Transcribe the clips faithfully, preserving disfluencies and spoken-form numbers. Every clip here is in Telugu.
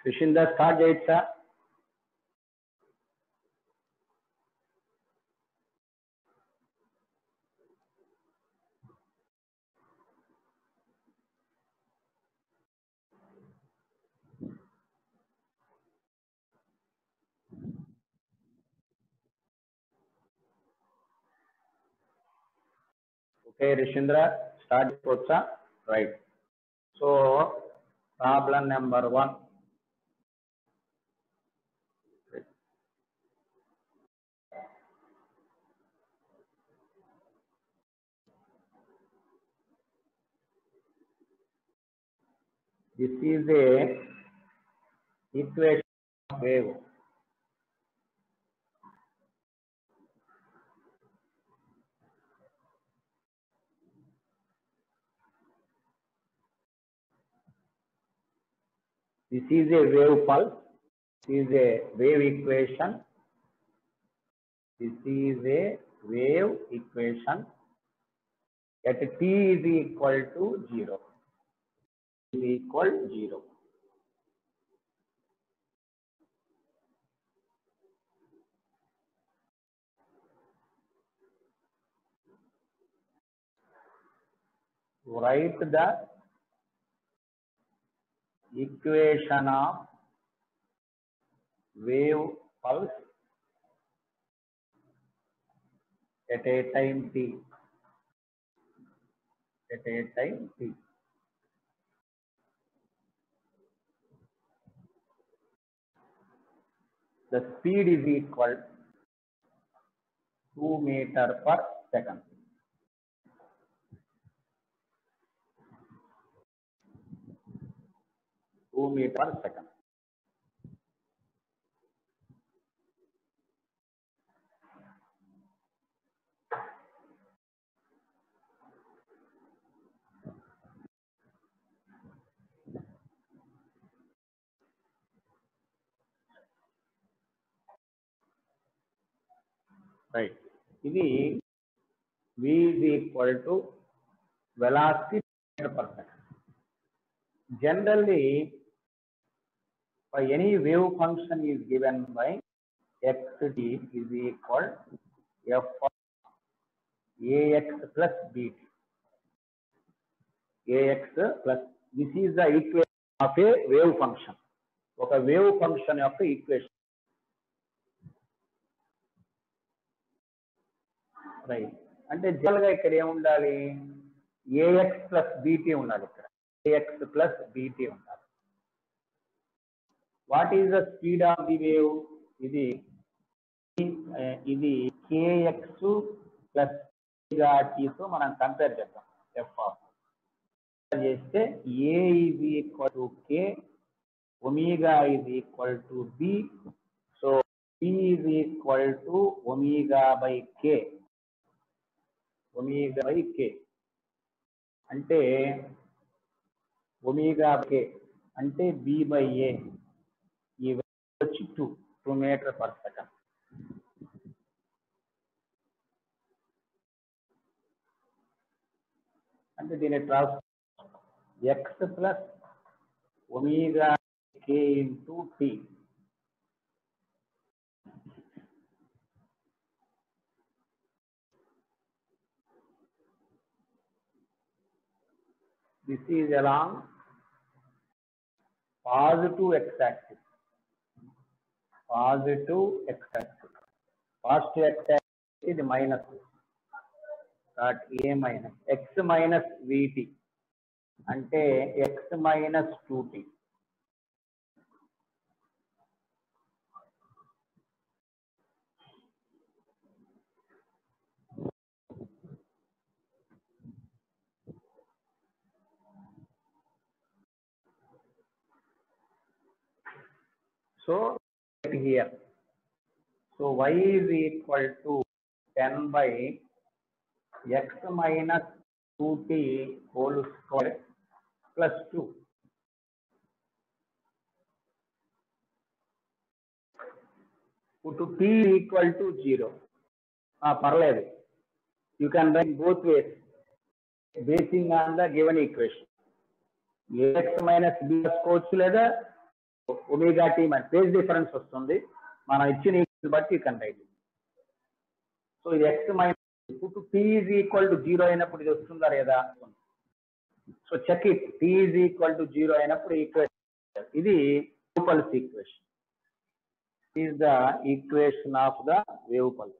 Rishinda start చేయొచ్చా? Okay, Rishindra, start చేయొచ్చా? Right. So, problem number one. This is a equation of wave. This is a wave pulse. This is a wave equation. This is a wave equation at t is equal to zero. Is equal to zero. Write the equation of wave pulse at a time t. At a time t. The speed is equal to two meter per second. two meter per second. Right. ఇది v is equal to velocity meter per second. Generally, for any wave function is given by xt is equal to f of ax plus bt. Ax plus, this is the equation of a wave function. ఒక wave function యొక్క equation. Right. అంటే జనరల్ గా ఇక్కడ ఏముండాలి? ax plus bt ఉండాలి ఇక్కడ. ax plus bt ఉండాలి. What is the speed of the wave? ఇది ఇది kx plus t తో మనం కంపేర్ చేద్దాం. f of చేస్తే a is equal to k, omega is equal to b, so b is equal to omega by k. omega by k అంటే omega k అంటే b by a, ఈ వచ్చి two two meter per second. అంటే దీని ట్రాన్స్ x plus omega k into t. This is along positive x-axis. Positive x-axis. Positive x-axis is minus. That a minus x minus vt. అంటే x minus two t. So here, so y is equal to ten by x minus two t whole square plus two. Put t equal to zero. Ah, parallel. You can write both ways basing on the given equation. Ax minus b squared లేదా ఒమేగా టీ మన ఫేజ్ డిఫరెన్స్ వస్తుంది, మనం ఇచ్చిన ఈక్వల్ బట్టి you can write. So x minus ఇప్పుడు t is equal to zero అయినప్పుడు ఇది వస్తుందా లేదా? సో check it, t is equal to zero అయినప్పుడు ఈక్వేషన్ ఇది wave pulse equation, is the equation of the wave pulse.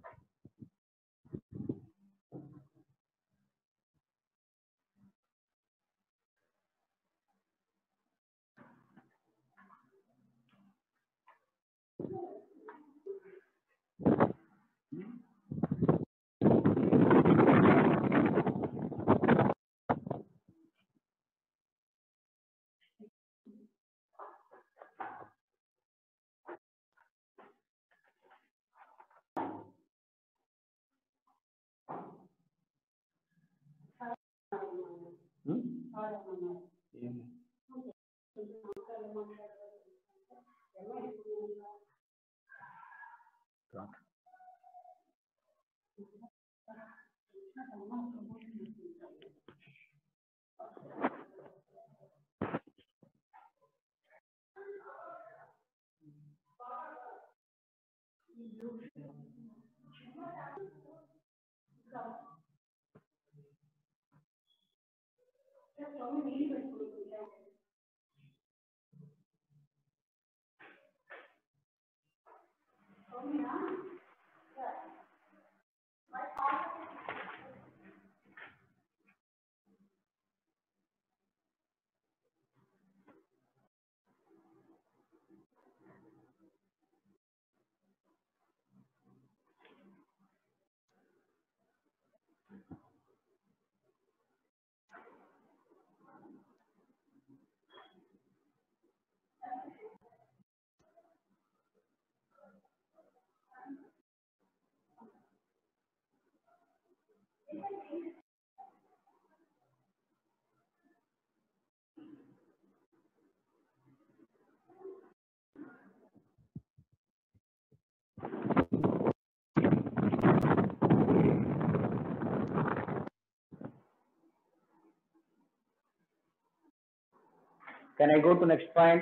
Can I go to next point?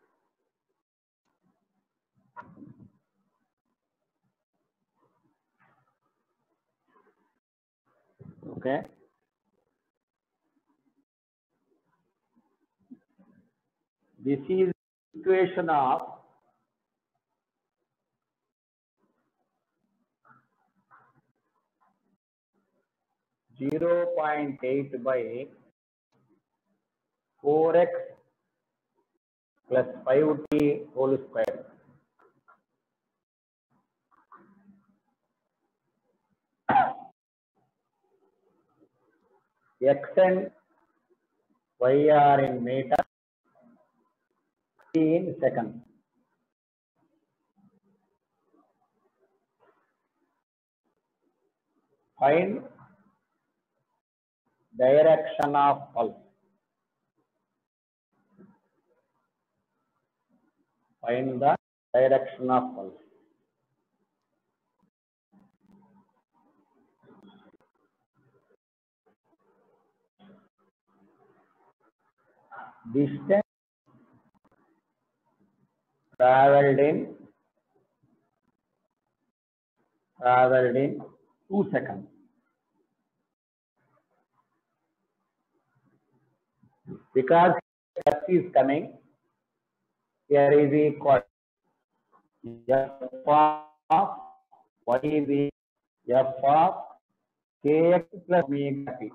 Okay. This is equation of zero point eight by four x plus five t whole square. X and y are in meter, t in second. Find direction of pulse. Find the direction of pulse. Distance traveled in traveled in two seconds. Because f is coming, here is equal f of y is f of kx plus omega t.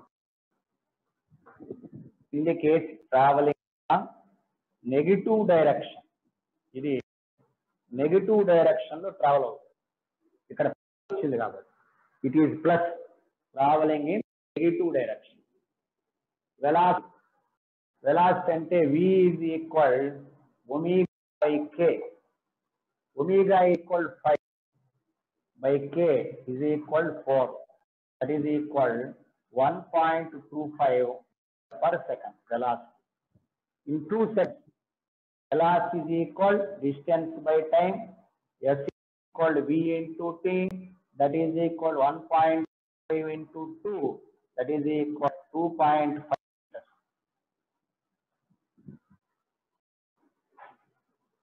Indicates traveling in negative direction. ఇది నెగటివ్ డైరెక్షన్ లో ట్రావెల్ అవుతుంది. ఇక్కడ వచ్చింది కాబట్టి it is plus traveling in negative direction. Velocity velocity అంటే v is equal omega by k. ఒమేగా equal five by k is equal four. That is equal one point two five per second velocity. In two seconds, velocity is equal distance by time, s is equal v into t, that is equal one point five into two, that is equal two point five.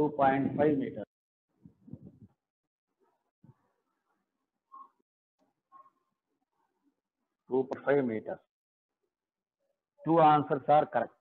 two point five meters. two point five meters. Two answers are correct.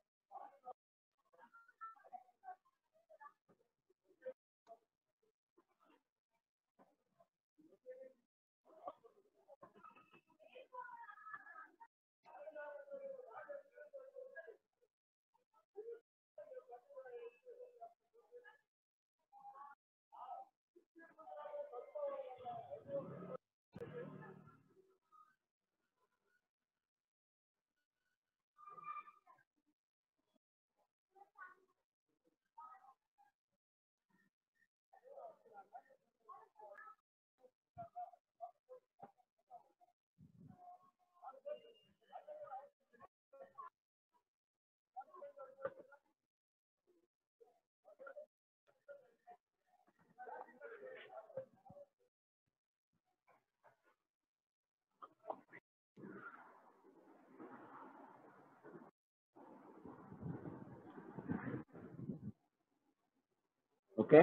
Okay.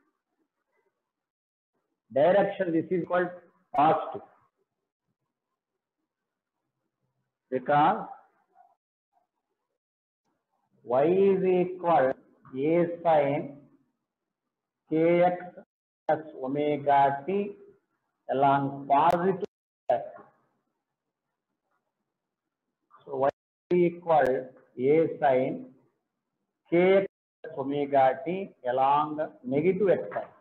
Direction, this is called positive, because y is equal a sin kx plus omega t along positive axis. So y is equal a sin kx plus omega t along negative x-axis.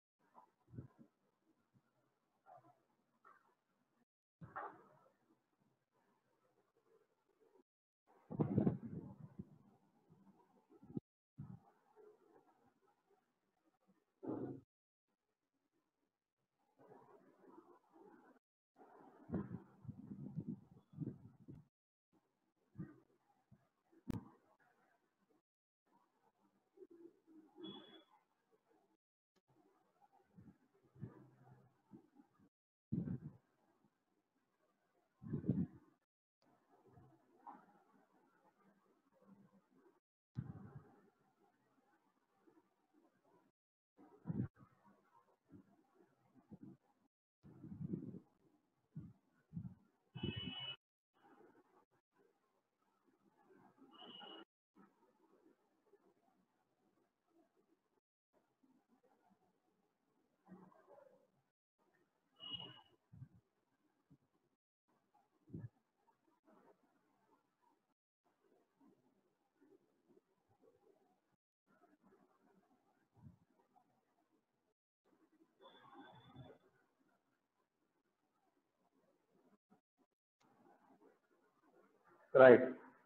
Right.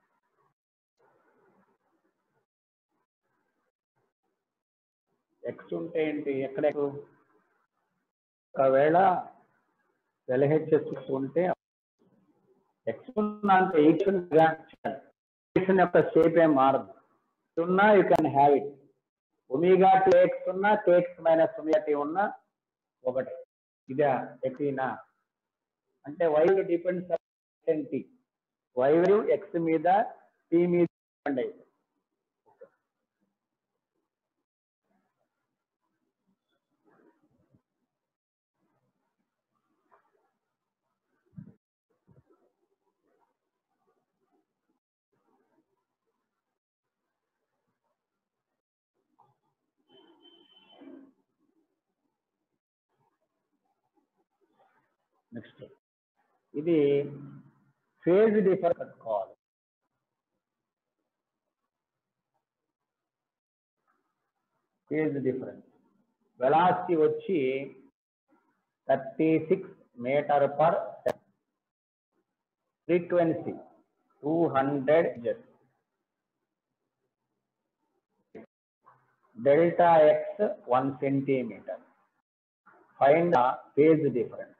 X ఉంటే ఏంటి, ఎక్కడ ఒకవేళ ఎల్హెచ్ఎస్ ఉంటే ఎక్స్ ఉన్నంత ఈక్వేషన్ యొక్క షేప్ ఏం మారదు. ఉన్నా you can have it. Omega t x ఉన్నా టీఎక్స్ మైనస్ ఒమేగా టీ ఉన్నా ఒకటి. ఇదా ఎక్కినా అంటే y depends on t. Y x మీద టీ మీద డిపెండ్ అయ్యింది. నెక్స్ట్ ఇది ఫేజ్ డిఫరెన్స్ కట్టుకోవాలి. ఫేజ్ డిఫరెన్స్ వెలాసిటీ వచ్చి thirty six metre per second, frequency two hundred జెట్, delta x one centimetre. Find the phase difference.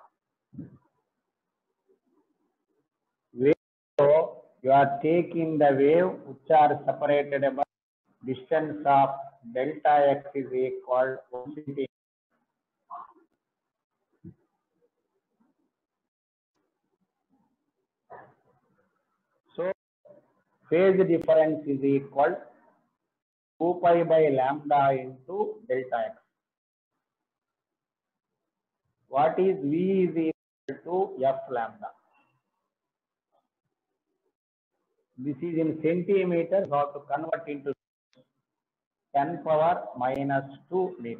You are taking the wave which are separated by distance of delta x is equal to one centimeter. So phase difference is equal two pi by lambda into delta x. What is V is equal to F lambda? This is in centimeters. How to convert into ten power minus two meter.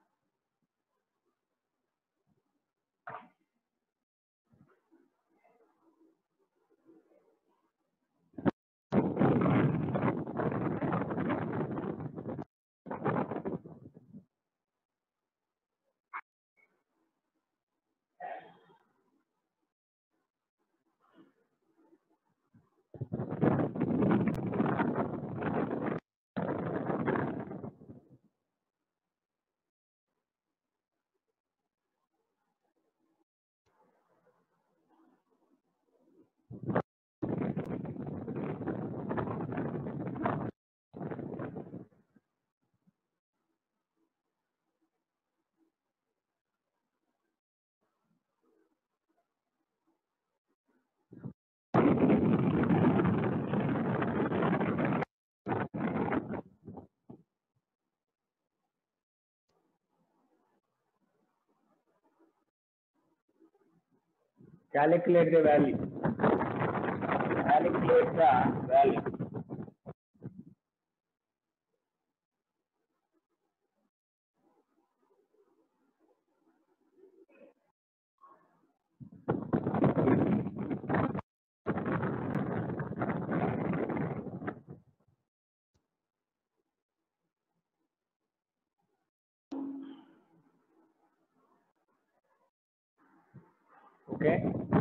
Calculate the value. Calculate the value. Okay.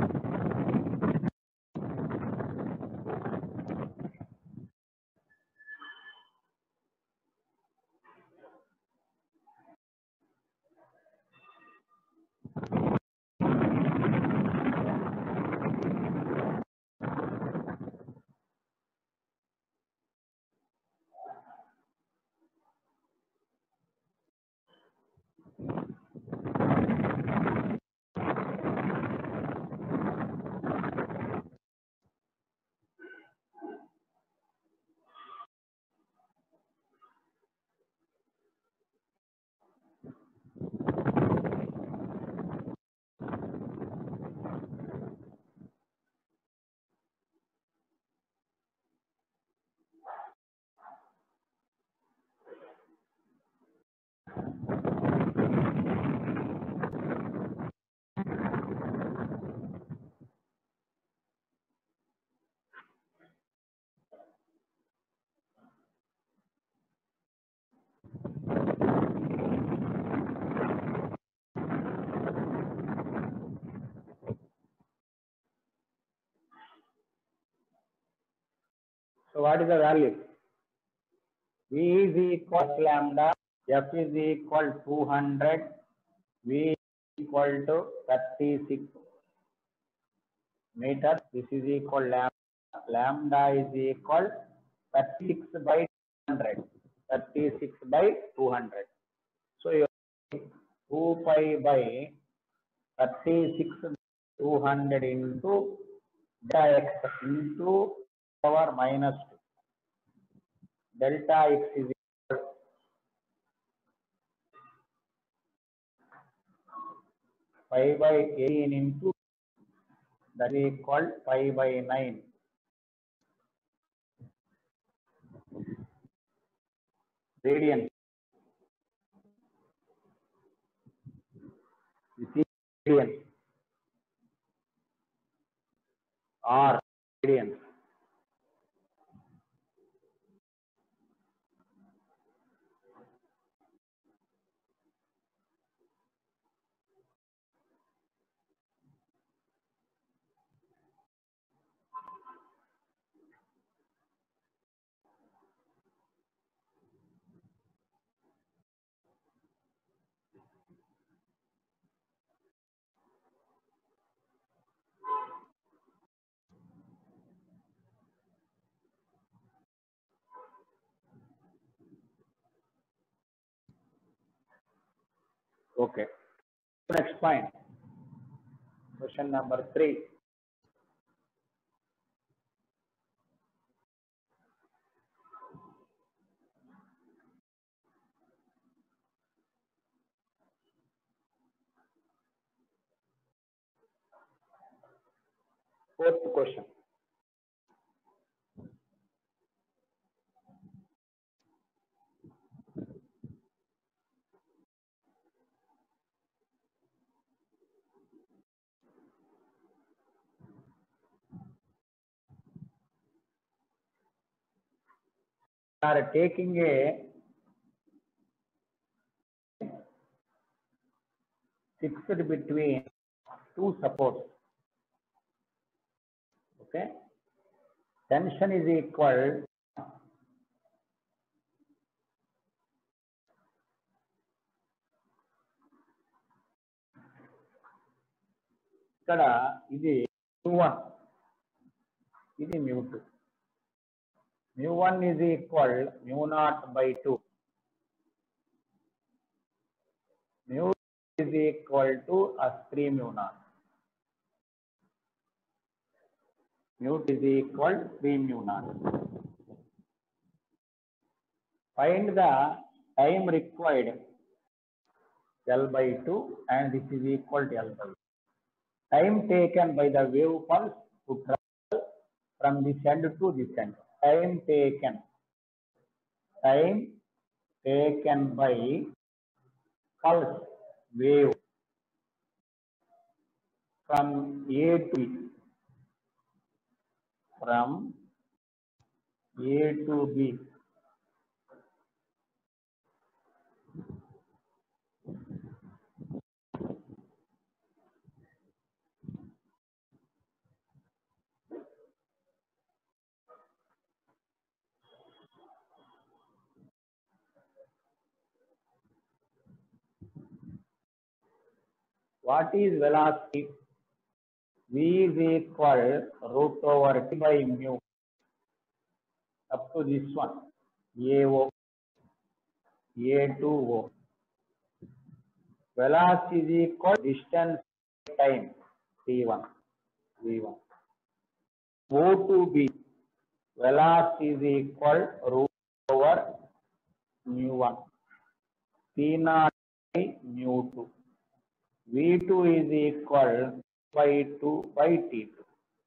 So what is the value? V is equal to lambda, F is equal to two hundred, V is equal to thirty-six meters. This is equal to lambda. Lambda is equal thirty-six by two hundred. thirty-six by two hundred. So you have two pi by thirty-six two hundred into delta x into power minus two. Delta x is equal pi by eighteen into that is equal pi by nine. Radians. This is radians. R radians. Okay. Next point. Question number three. Fourth question. Are taking a fixed between two supports. Okay, tension is equal ఇక్కడ ఇది mu one, ఇది mu two. mu one is equal mu naught by two. Mu is equal to as three mu naught. Mu is equal to three mu naught. Find the time required L by two and this is equal to L by two. Time taken by the wave pulse to travel from this end to this end. Time taken. Time taken by pulse wave from A to B. From A to B. What is velocity? V is equal root over T by mu up to this one, A O, A two O. Velocity is equal distance time, T one, V one. O to B, velocity is equal root over mu one, T naught by mu two. V two is equal by two by T two.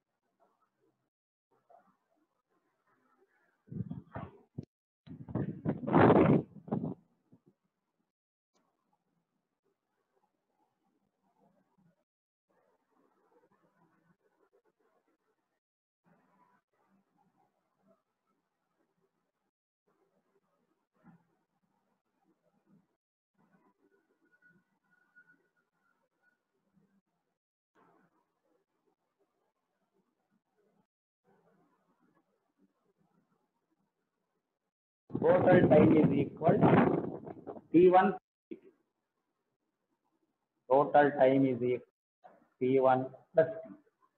Total time is equal to T one. Total time is equal to T one plus T.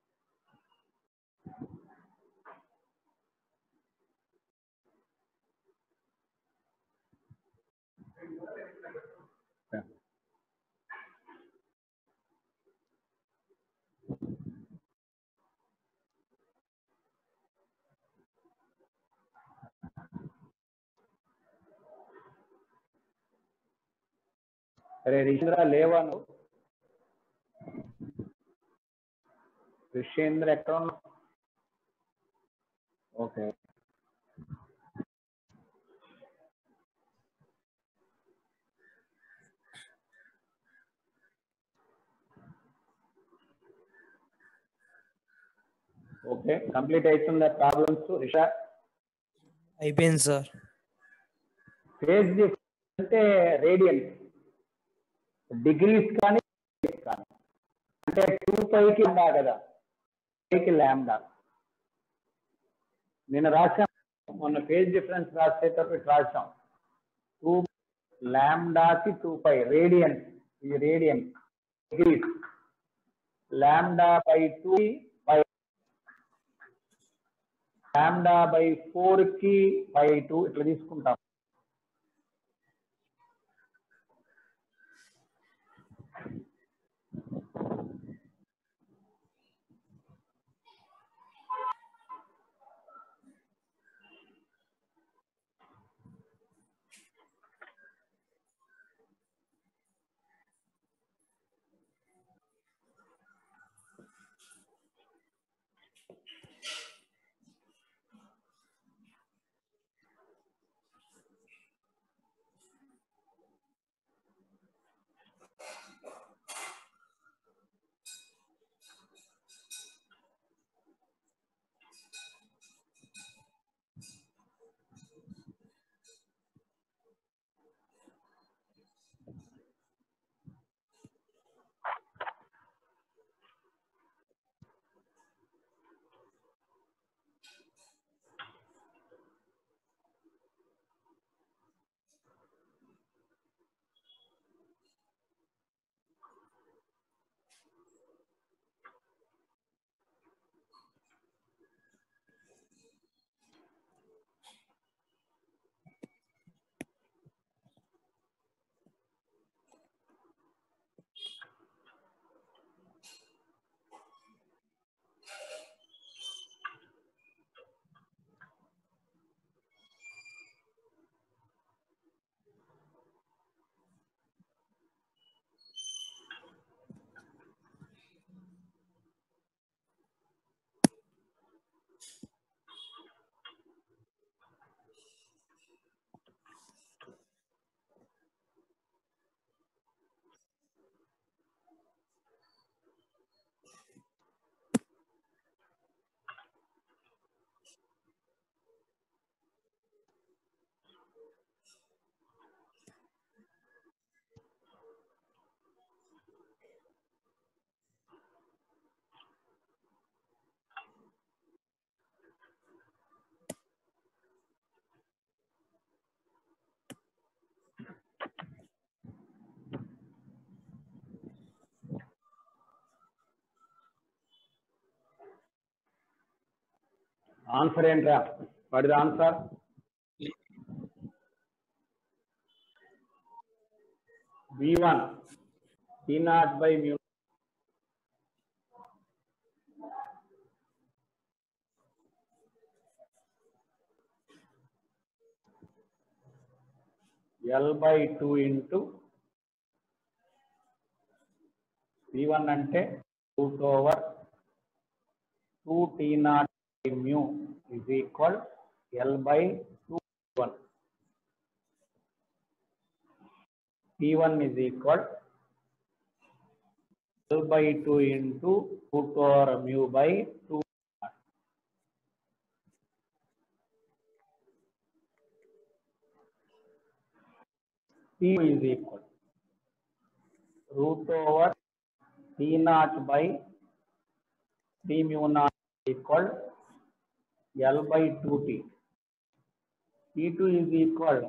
Yeah. अरे ऋषेंद्र लेवानु ऋषेंद्र ఎక్కడ ఓకే ఓకే కంప్లీట్ అవుతుందా ప్రాబ్లమ్స్ రిషా అయిపోయింది సార్ ఫేజ్ డిఫరెన్స్ అంటే రేడియన్స్ డిగ్రీస్ కానీ కానీ అంటే టూ పైకి ఉందా కదా పైకి ల్యాండా నేను రాశాను మొన్న ఫేజ్ డిఫరెన్స్ రాసేటప్పుడు రాశాం టూ ల్యాండాకి టూ పై రేడియన్స్ ఈ radians degrees lambda by two by lambda by four కి బై టూ ఇట్లా తీసుకుంటాం ఆన్సర్ ఏంట్రా? What is answer? V one t naught by mu l by two into v one అంటే root over two t naught by mu is equal l by two one. T one is equal l by two into root over mu by two. P is equal root over T naught by three mu naught equal L by two T. T two is equal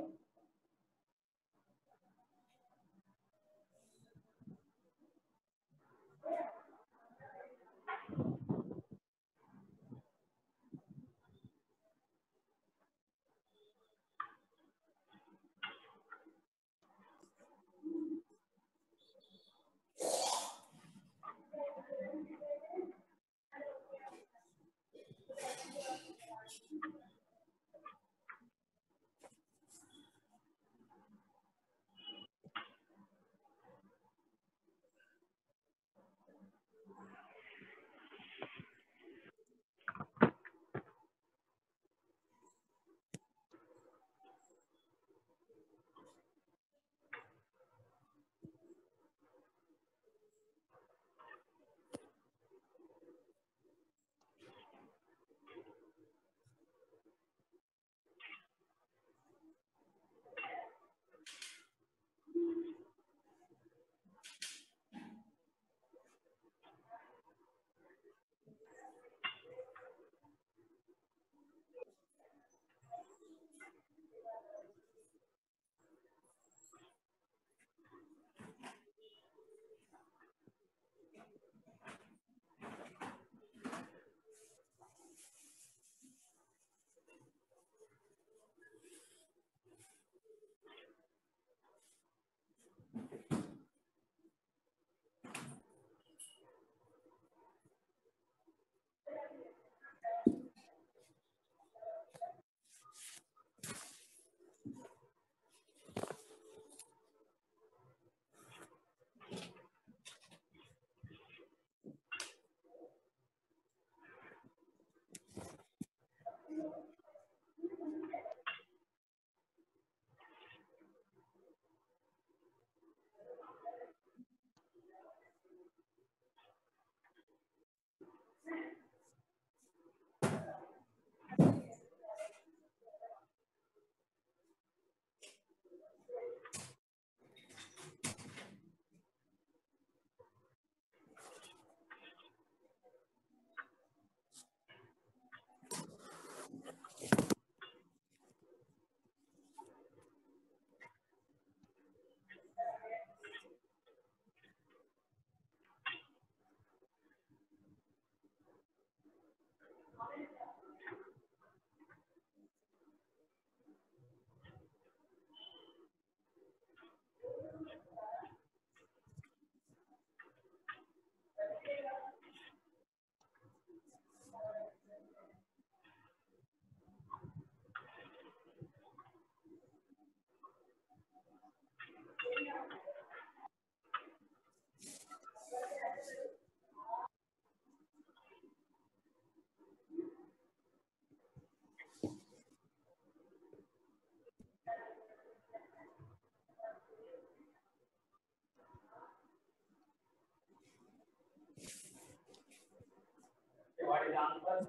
what is answer?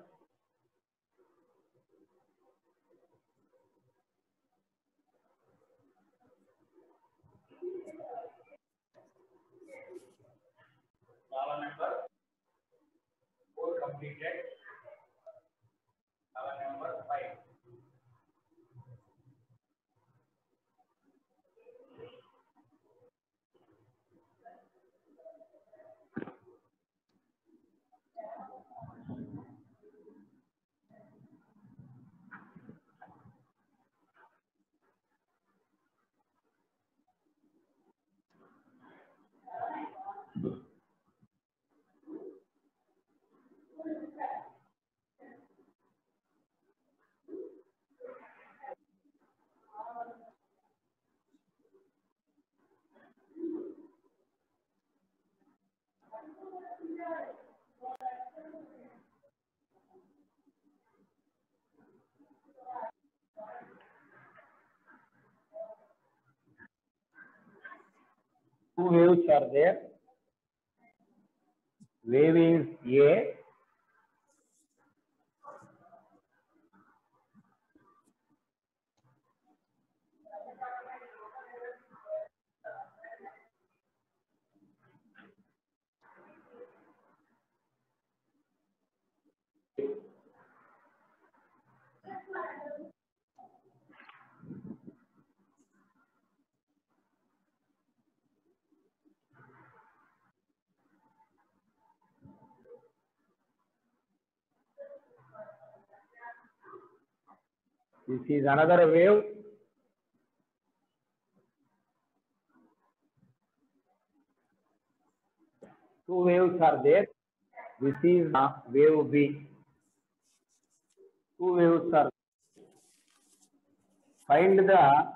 Problem number four completed. Problem number five. Two waves are there. Wave is A. This is another wave. Two waves are there. This is wave B. Two waves are. Find the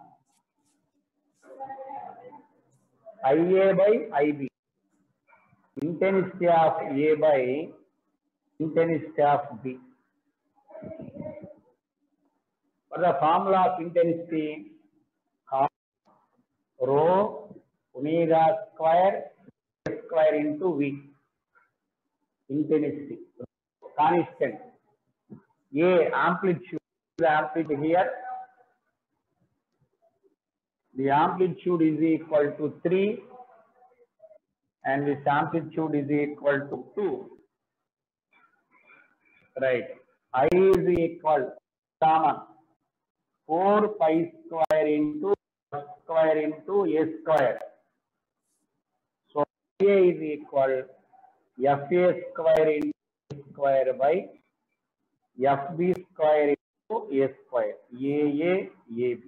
I A by I B. Intensity of A by intensity of B. For the formula of intensity, rho omega square square into V. Intensity constant. A amplitude, the amplitude here. The amplitude is equal to three and this amplitude is equal to two. Right. I is equal common four pi square into square into A square. So A is equal F A square into A square by F B square into A square. A A A B.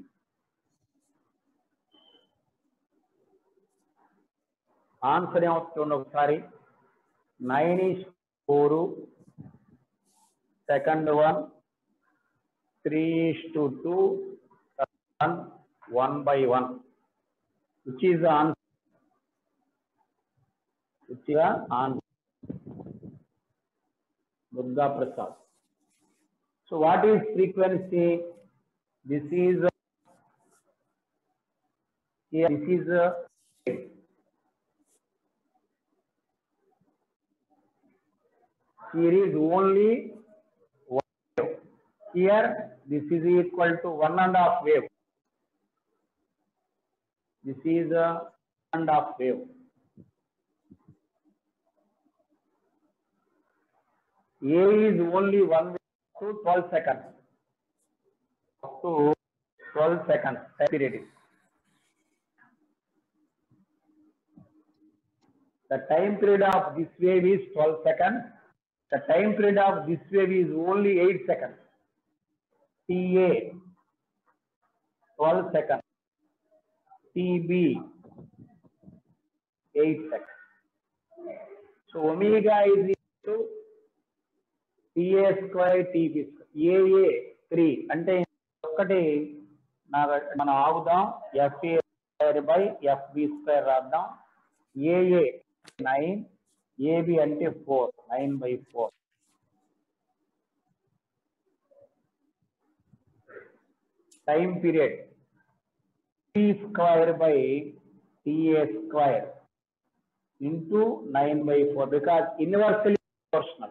Answer ఏమవుతుంది ఒకసారి nine is four, second one three is to two, one, one by one. Which is the answer? Which is the answer? Durga Prasad. So what is frequency? This is here. This is a here is only one wave. Here this is equal to one and a half wave. This is a one and a half wave. A is only one wave to twelve seconds. Up to twelve seconds time period. The time period of this wave is twelve seconds. The time period of this wave is only eight seconds. T A twelve seconds. T B eight seconds. So omega is equal to T A square T B square. A A three. అంటే ఒకటి మనం ఆగుదాం. F A square by F B square రాద్దాం. A A nine. A B అంటే four. nine by four. Time period T square by T A square into nine by four because inversely proportional.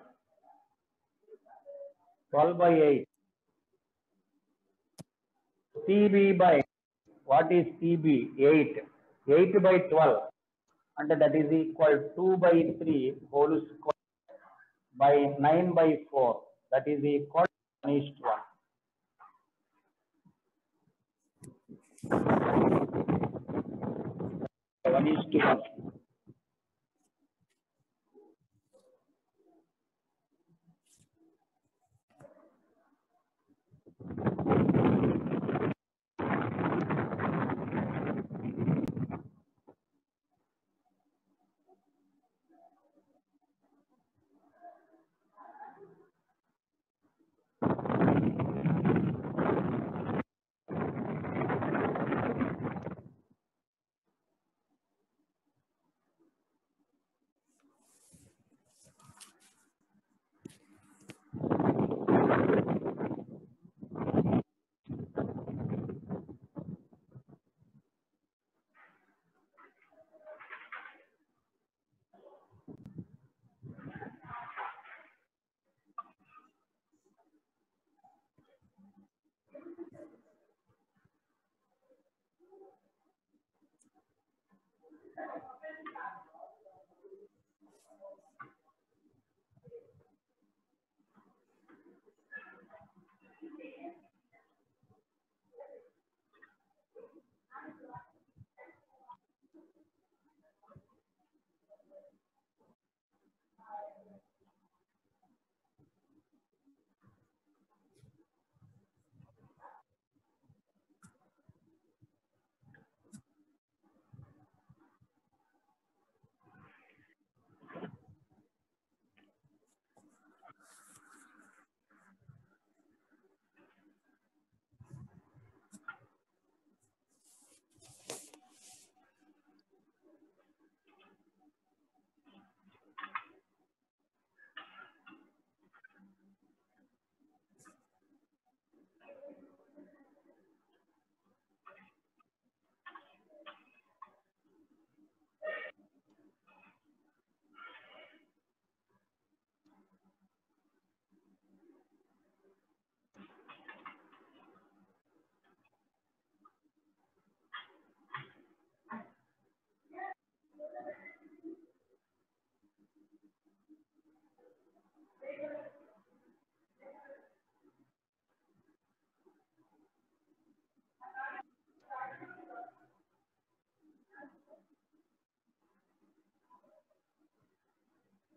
twelve by eight. T B by what is T B? eight. eight by twelve. And that is equal to two by three whole square by nine by four. That is equal to one is to one. one is to one.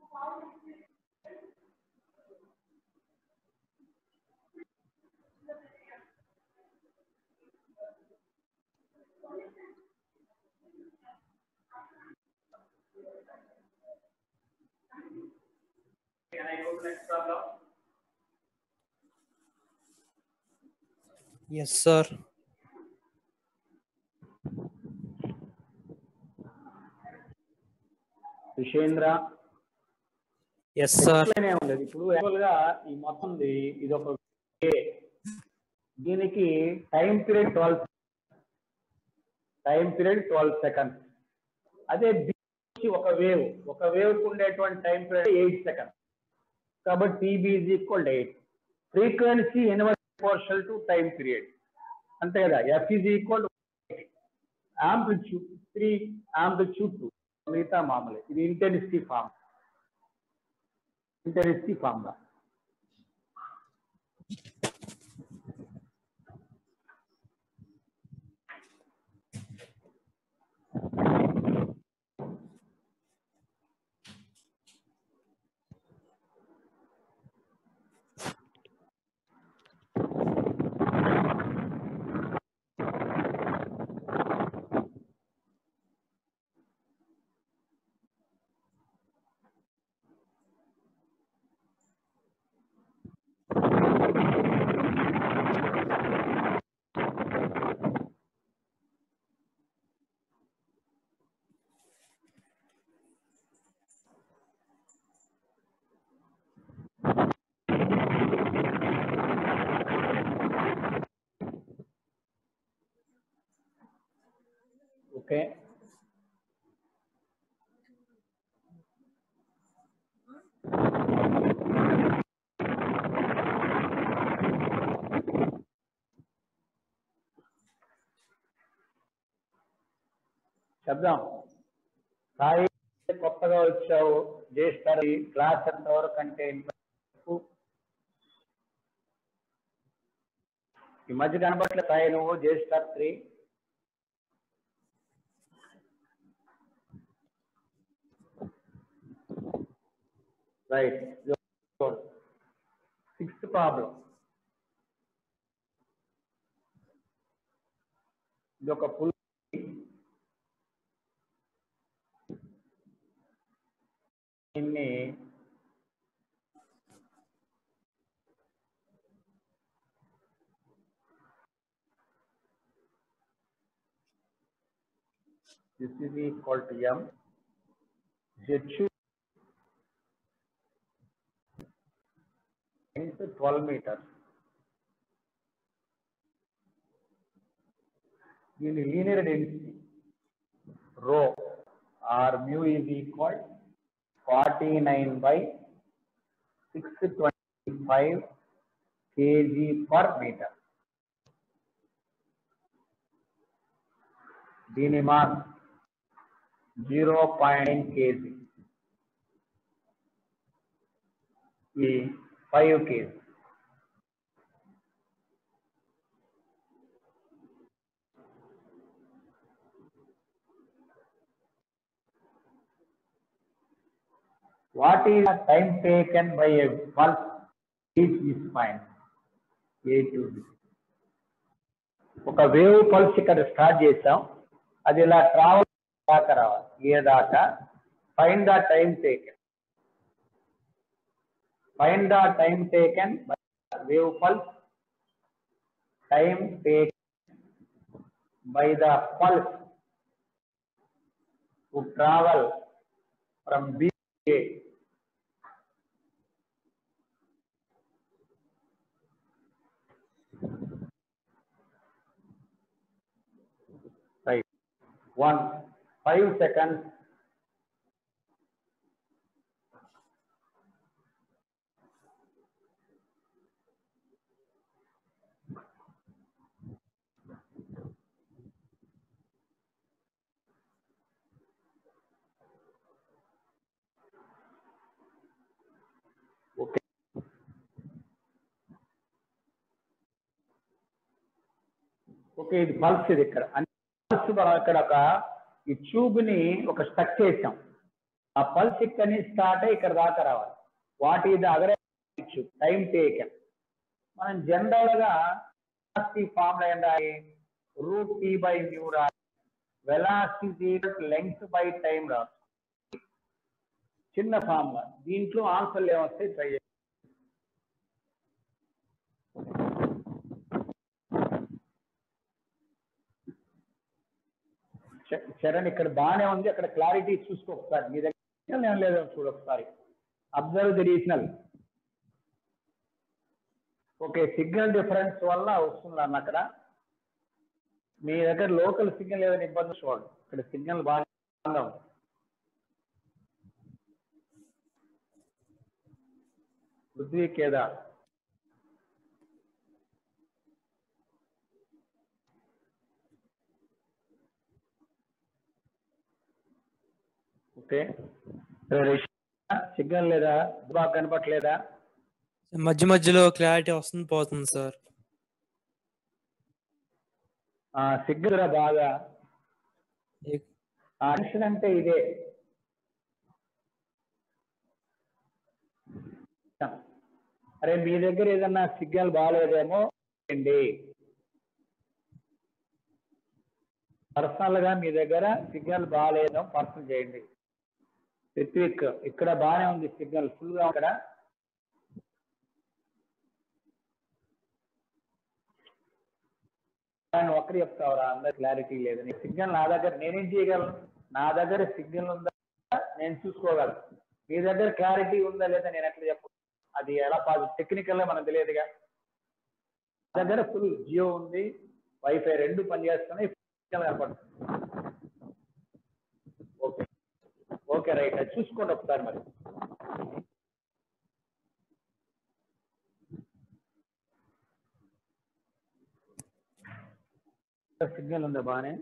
Can I go to next problem? Yes, sir. సుషేంద్ర. Yes, sir. ఉండదు ఇప్పుడు యాక్చువల్ గా ఈ మొత్తం ఇది ఒక దీనికి time period twelve time period twelve seconds. అదే ఒక వేవ్ ఒక వేవ్ కు ఉండేటువంటి టైం పీరియడ్ ఎయిట్ సెకండ్స్. కాబట్టి t b is equal to eight. Frequency inverse proportional to time period అంతే కదా. F is equal to amplitude three amplitude two మిగతా మామూలు. ఇది intensity form intensity formula. Okay. చెప్దాం. సాయి కొత్తగా వచ్చావు, చేస్తారు క్లాస్ ఎంతవరకు అంటే ఈ మధ్య కనబట్లే సాయి నువ్వు చేస్తారు త్రీ రైట్. Sixth problem. ఇది ఒక ఫుల్ దీన్ని this is equal to m h into twelve meters. దీని linear density rho or mu is equal forty-nine by six twenty-five kg per meter. దీని mass zero point nine kg. ఈ five kg. What is the time taken by a pulse each is fine. A to B. ఒక వేవ్ పల్స్ ఇక్కడ స్టార్ట్ చేసాం, అది ఇలా ట్రావెల్ దాకా రావాలి ఏ దాకా. Find the time taken find the time taken by wave pulse. Time taken by the pulse to travel from B to A. Right. One five seconds. Okay. Okay, ఇది పల్స్. ఇది ఇక్కడ పల్స్ మనం ఇక్కడ ఒక ఈ ట్యూబ్ ని ఒక స్టక్ చేసాం. ఆ పల్స్ ఇక్కడ నుంచి స్టార్ట్ అయ్యి ఇక్కడ దాకా రావాలి. What is the other time taken. మనం జనరల్ గా వెలాసిటీ ఫార్ములా ఏం రాయి, రూట్ టీ బై న్యూ రాయి, వెలాసిటీ లెంగ్త్ బై టైం రాదు. చిన్న ఫార్ములా, దీంట్లో ఆన్సర్లు ఏమొస్తాయి ట్రై చేయండి. చరణ్ ఇక్కడ బాగానే ఉంది, అక్కడ క్లారిటీ చూసుకో ఒకసారి, మీ దగ్గర ఏం లేదో చూడు ఒకసారి. Observe the regional. Okay, signal difference వల్ల వస్తుంది అన్న అక్కడ. మీ దగ్గర లోకల్ సిగ్నల్ ఏదైనా ఇబ్బంది చూడండి, ఇక్కడ సిగ్నల్ బాగా ఉంది. పృథ్వీ కేదార్. ఓకే, సిగ్నల్ లేదా, బాగా కనపట్లేదా? మధ్య మధ్యలో క్లారిటీ వస్తుంది పోతుంది సార్. సిగ్నల్ బాగా టెన్షన్ అంటే ఇదే. అరే మీ దగ్గర ఏదన్నా సిగ్నల్ బాగాలేదేమో అండి, పర్సనల్ గా మీ దగ్గర సిగ్నల్ బాగాలేదో పర్సనల్ చేయండి. రిత్విక్ ఇక్కడ బాగానే ఉంది సిగ్నల్ ఫుల్ గా. ఇక్కడ ఒక్కరు చెప్తావరా, అందరు క్లారిటీ లేదు. నీ సిగ్నల్ నా దగ్గర నేనేం చేయగలను, నా దగ్గర సిగ్నల్ ఉందా నేను చూసుకోగలను, మీ దగ్గర క్లారిటీ ఉందా లేదా నేను ఎట్లా చెప్పు, అది ఎలా పాజిటివ్ టెక్నికల్ గా మనకు తెలియదుగా. నా దగ్గర ఫుల్ జియో ఉంది, వైఫై రెండు పనిచేస్తున్నాయి, కనపడుతుంది. ఓకే ఓకే రైట్, అది చూసుకోండి ఒకసారి మరి. సిగ్నల్ ఉందా బాగానే?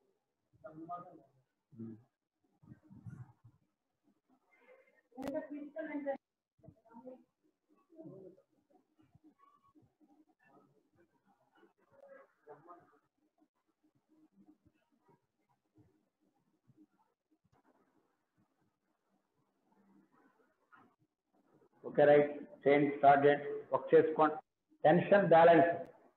ఓకే రైట్, చేంజ్ స్టార్ట్ చేయండి, వర్క్ చేసుకోండి. Tension balance.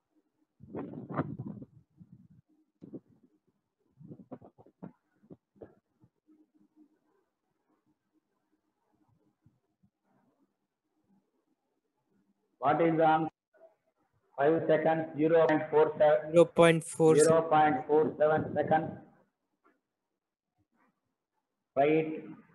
What is the answer? five seconds, zero point four seven. zero point four seven. zero point four seven seconds. Right.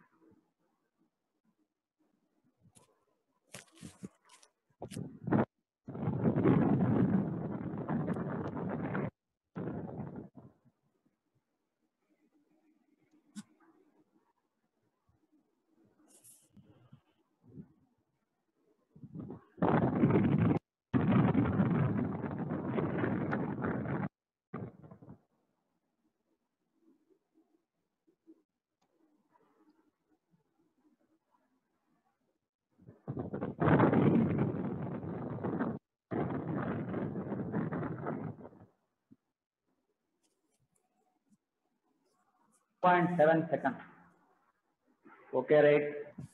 zero point seven seconds. Okay, right.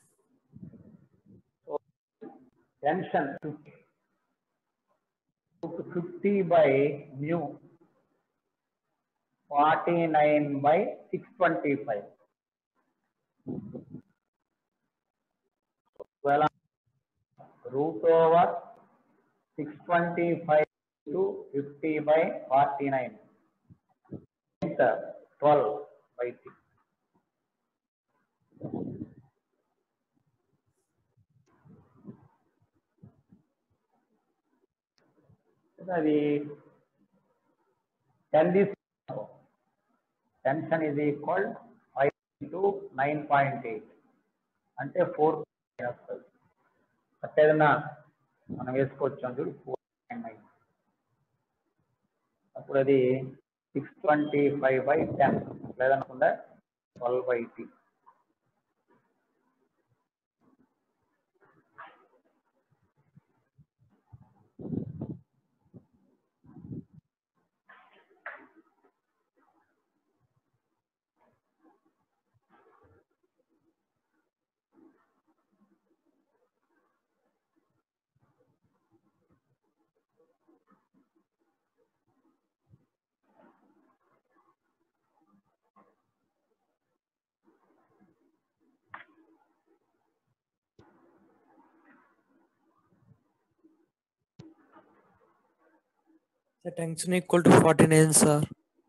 So, tension fifty by mu forty-nine by six twenty-five. Well, root over six twenty-five to fifty by forty-nine. twelve by six. అది ten this tension is equal five into nine point eight అంటే four వస్తుంది. అంటే ఏదన్నా మనం వేసుకోవచ్చు చూడు four point nine, అప్పుడు అది six twenty-five by ten లేదనుకుంటే twelve by t. Sir, tension equal to forty-nine, sir.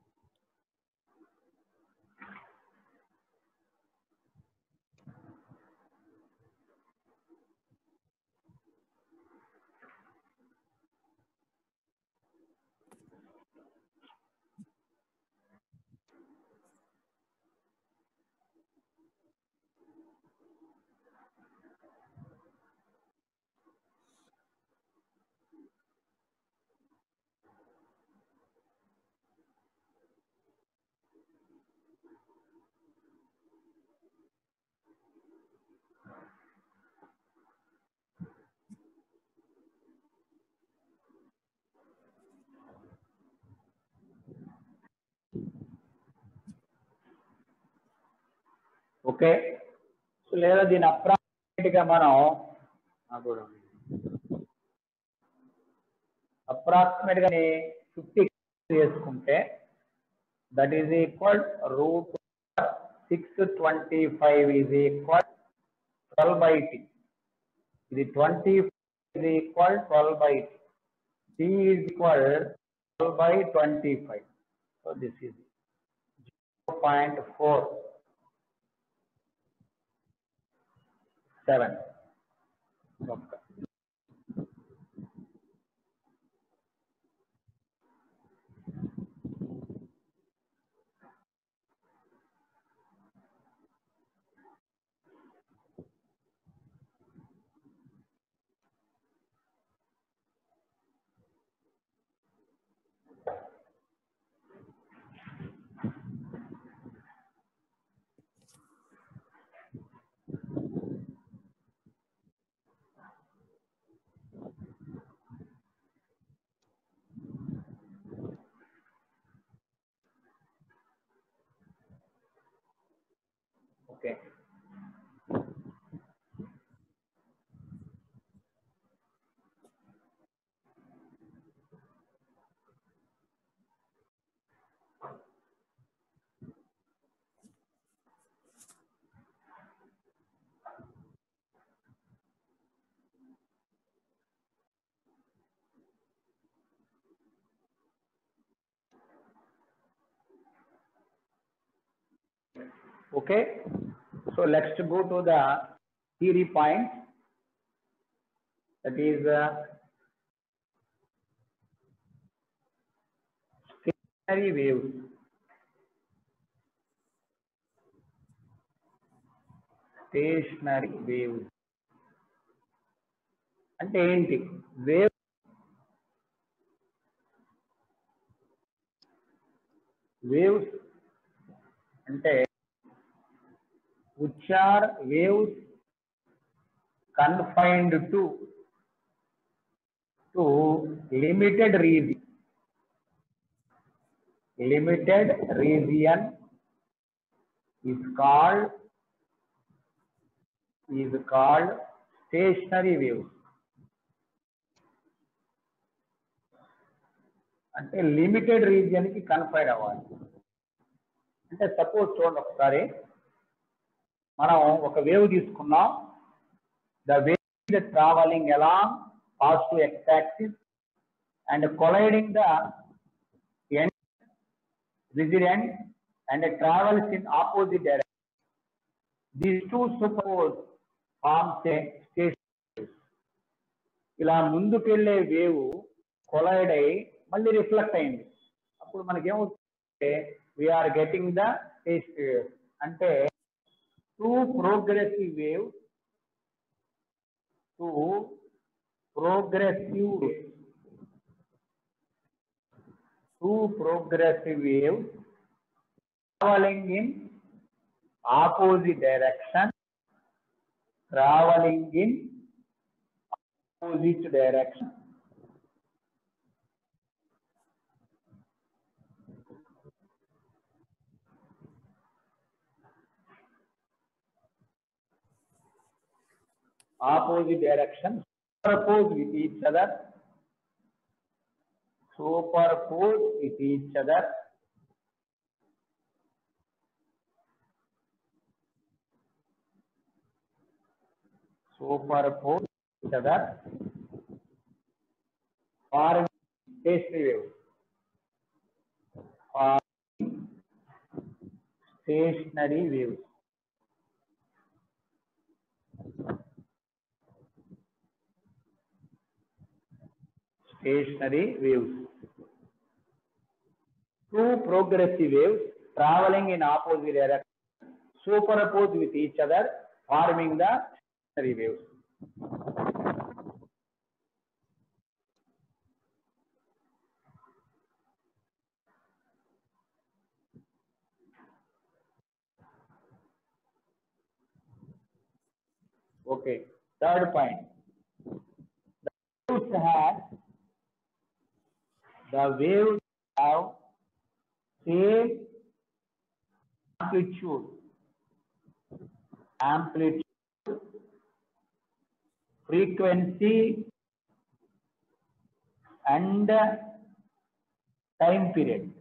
Okay, so లేదా దీని అప్రాక్సిమేట్ గా మనం అప్రాక్సిమేట్ గా ఫిఫ్టీ చేసుకుంటే that is equal root six twenty five is equal twelve by t. ఇది twenty is equal twelve by t. T is equal twelve by twenty five. So this is zero point four seven. Okay, okay, so let's go to the theory point, that is uh, stationary waves. Stationary waves అంటే ఏంటి? వేవ్ వేవ్స్ అంటే which are waves confined to to limited region. Limited region is called is called stationary waves. అంటే లిమిటెడ్ రీజియన్ కి కన్ఫైన్ అవ్వాలి. అంటే సపోజ్ చూడండి ఒకసారి, మనం ఒక వేవ్ తీసుకున్నాం. The wave is traveling along positive x-axis and colliding the end rigid end and travels in opposite direction. These two suppose forms a station. ఇలా ముందుకెళ్లే వేవ్ కొలైడ్ అయి మళ్ళీ రిఫ్లెక్ట్ అయింది. అప్పుడు మనకి ఏమవుతుందంటే we are getting the station wave. అంటే two progressive wave two progressive two progressive wave traveling in opposite direction traveling in opposite direction opposite direction superpose with each other superpose with each other superpose with each other forming stationary waves. for stationary waves. Stationary waves. Two progressive waves traveling in opposite direction superpose with each other, forming the stationary waves. Okay. Third point. The waves have the waves have same amplitude, amplitude, frequency, and time period.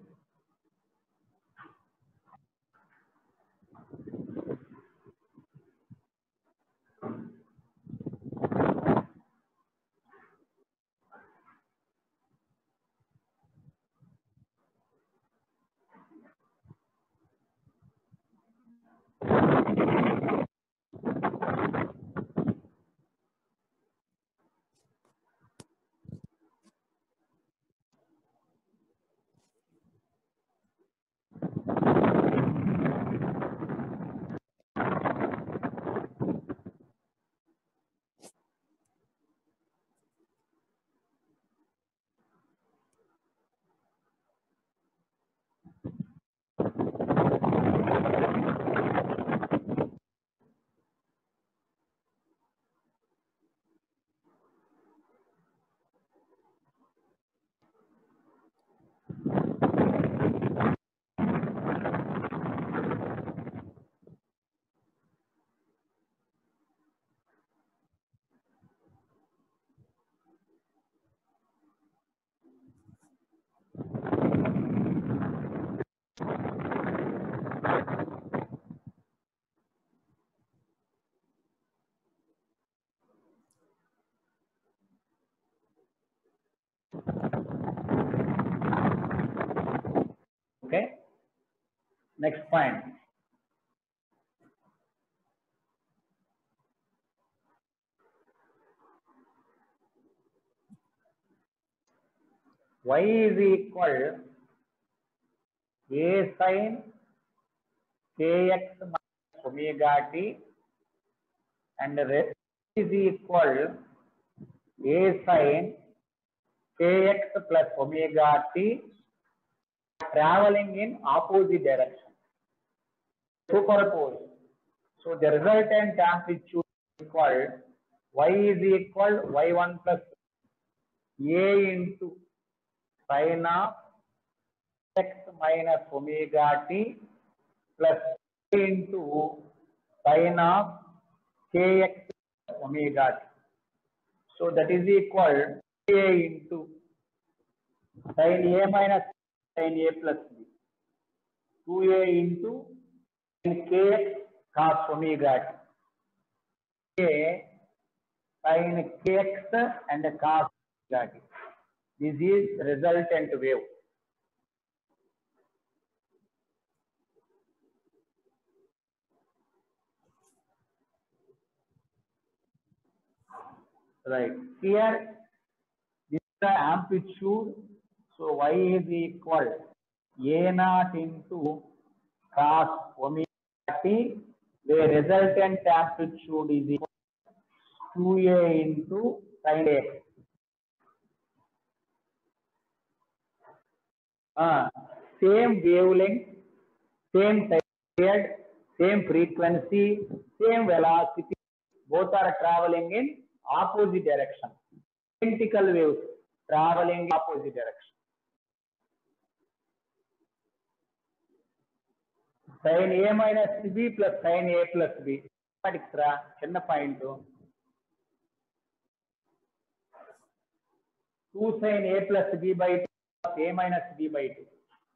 Okay. Next point. Y is equal A sin kx minus omega t, and rest is equal A sin kx plus omega t traveling in opposite direction. Superpose. So the resultant amplitude is equal y is equal y one plus a into sin of x minus omega t plus a into sin of kx omega t. So that is equal a into sin a minus sin a plus b, two a into sin kx cos omega t, a sin kx and cos omega t. This is resultant wave. Right. Here, this is the amplitude. So y is equal a naught into cos omega t, where resultant amplitude is equal to two a into sin x. Uh, same wavelength, same time period, same frequency, same velocity, both are traveling in opposite direction. Identical waves traveling in opposite direction. Sin a minus b plus sin a plus b. Chinna point. two sin a plus b by two plus a minus b by two.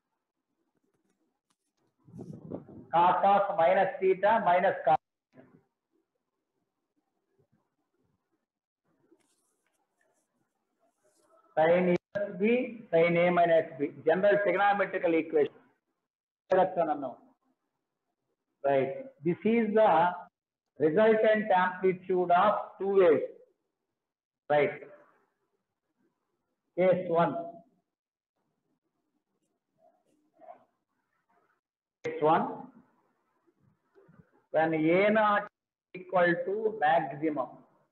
Cos of minus theta minus cos. Sin plus b sin a minus b. General trigonometrical equation. Right. This is the resultant amplitude of two waves. Right. Case one. Case one. When A naught equal to maximum,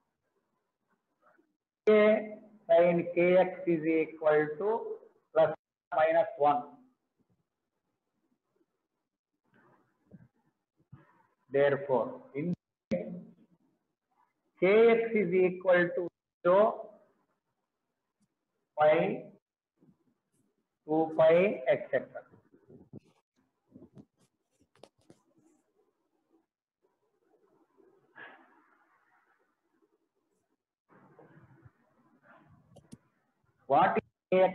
K sin kx is equal to plus minus one. Therefore, in kx is equal to zero, pi, two pi, et cetera. What is kx?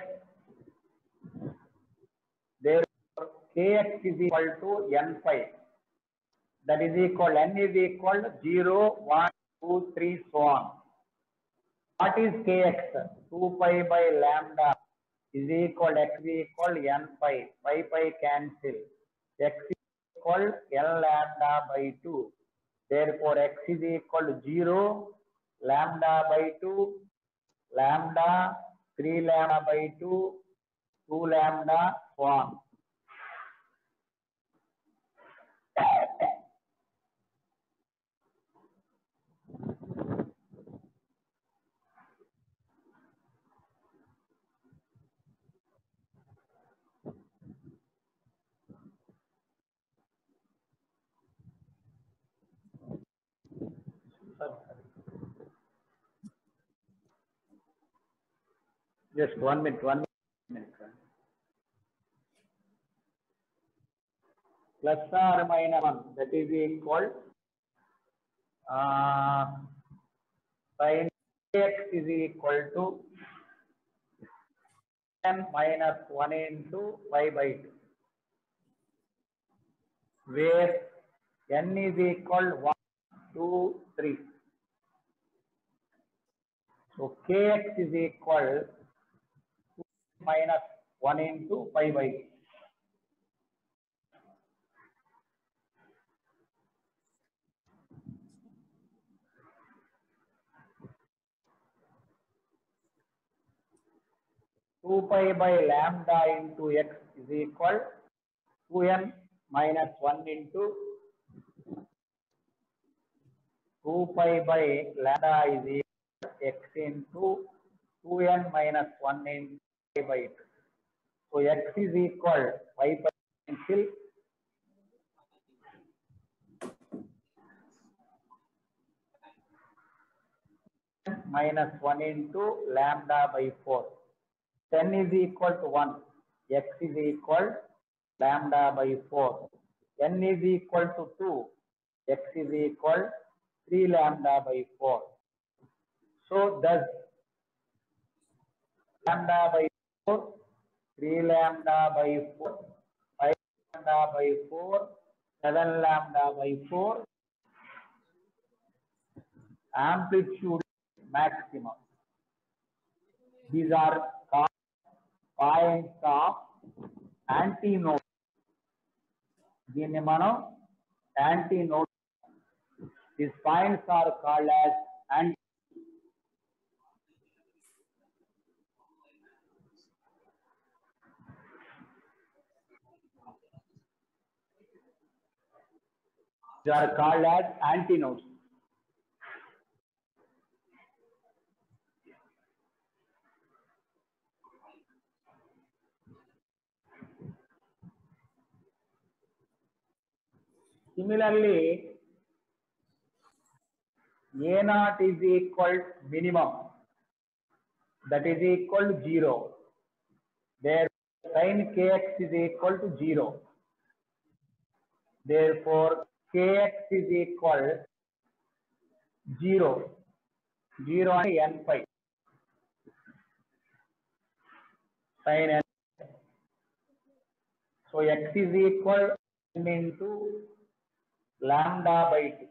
Therefore, kx is equal to n pi. That is equal, n is equal to zero, one, two, three, so on. What is kx? two pi by lambda is equal, x is equal n pi. Pi pi cancel. X is equal l lambda by two. Therefore, x is equal to zero, lambda by two, lambda, three lambda by two, two lambda, so on. Just one minute, one minute. Plus or minus one, that is equal uh, sin x is equal to n minus one into pi by two, where n is equal one, two, three. So kx is equal to minus one into pi by two. two pi by lambda into x is equal two n minus one into two pi by lambda is equal x into two n minus one into pi by two. So x is equal pi pi cancel minus one into lambda by four. ten is equal to one. X is equal lambda by four. N is equal to two. X is equal three lambda by four. So thus lambda by four, three lambda by four, five lambda by four, seven lambda by four, amplitude maximum. These are points of antinode. దీన్ని మనం antinode. These points are called as antinode. They are called as antinodes. Similarly, A naught is equal to minimum, that is equal to zero. There sin kx is equal to zero. Therefore, kx is equal zero. zero and n pi. Sin n. So x is equal n into lambda by two.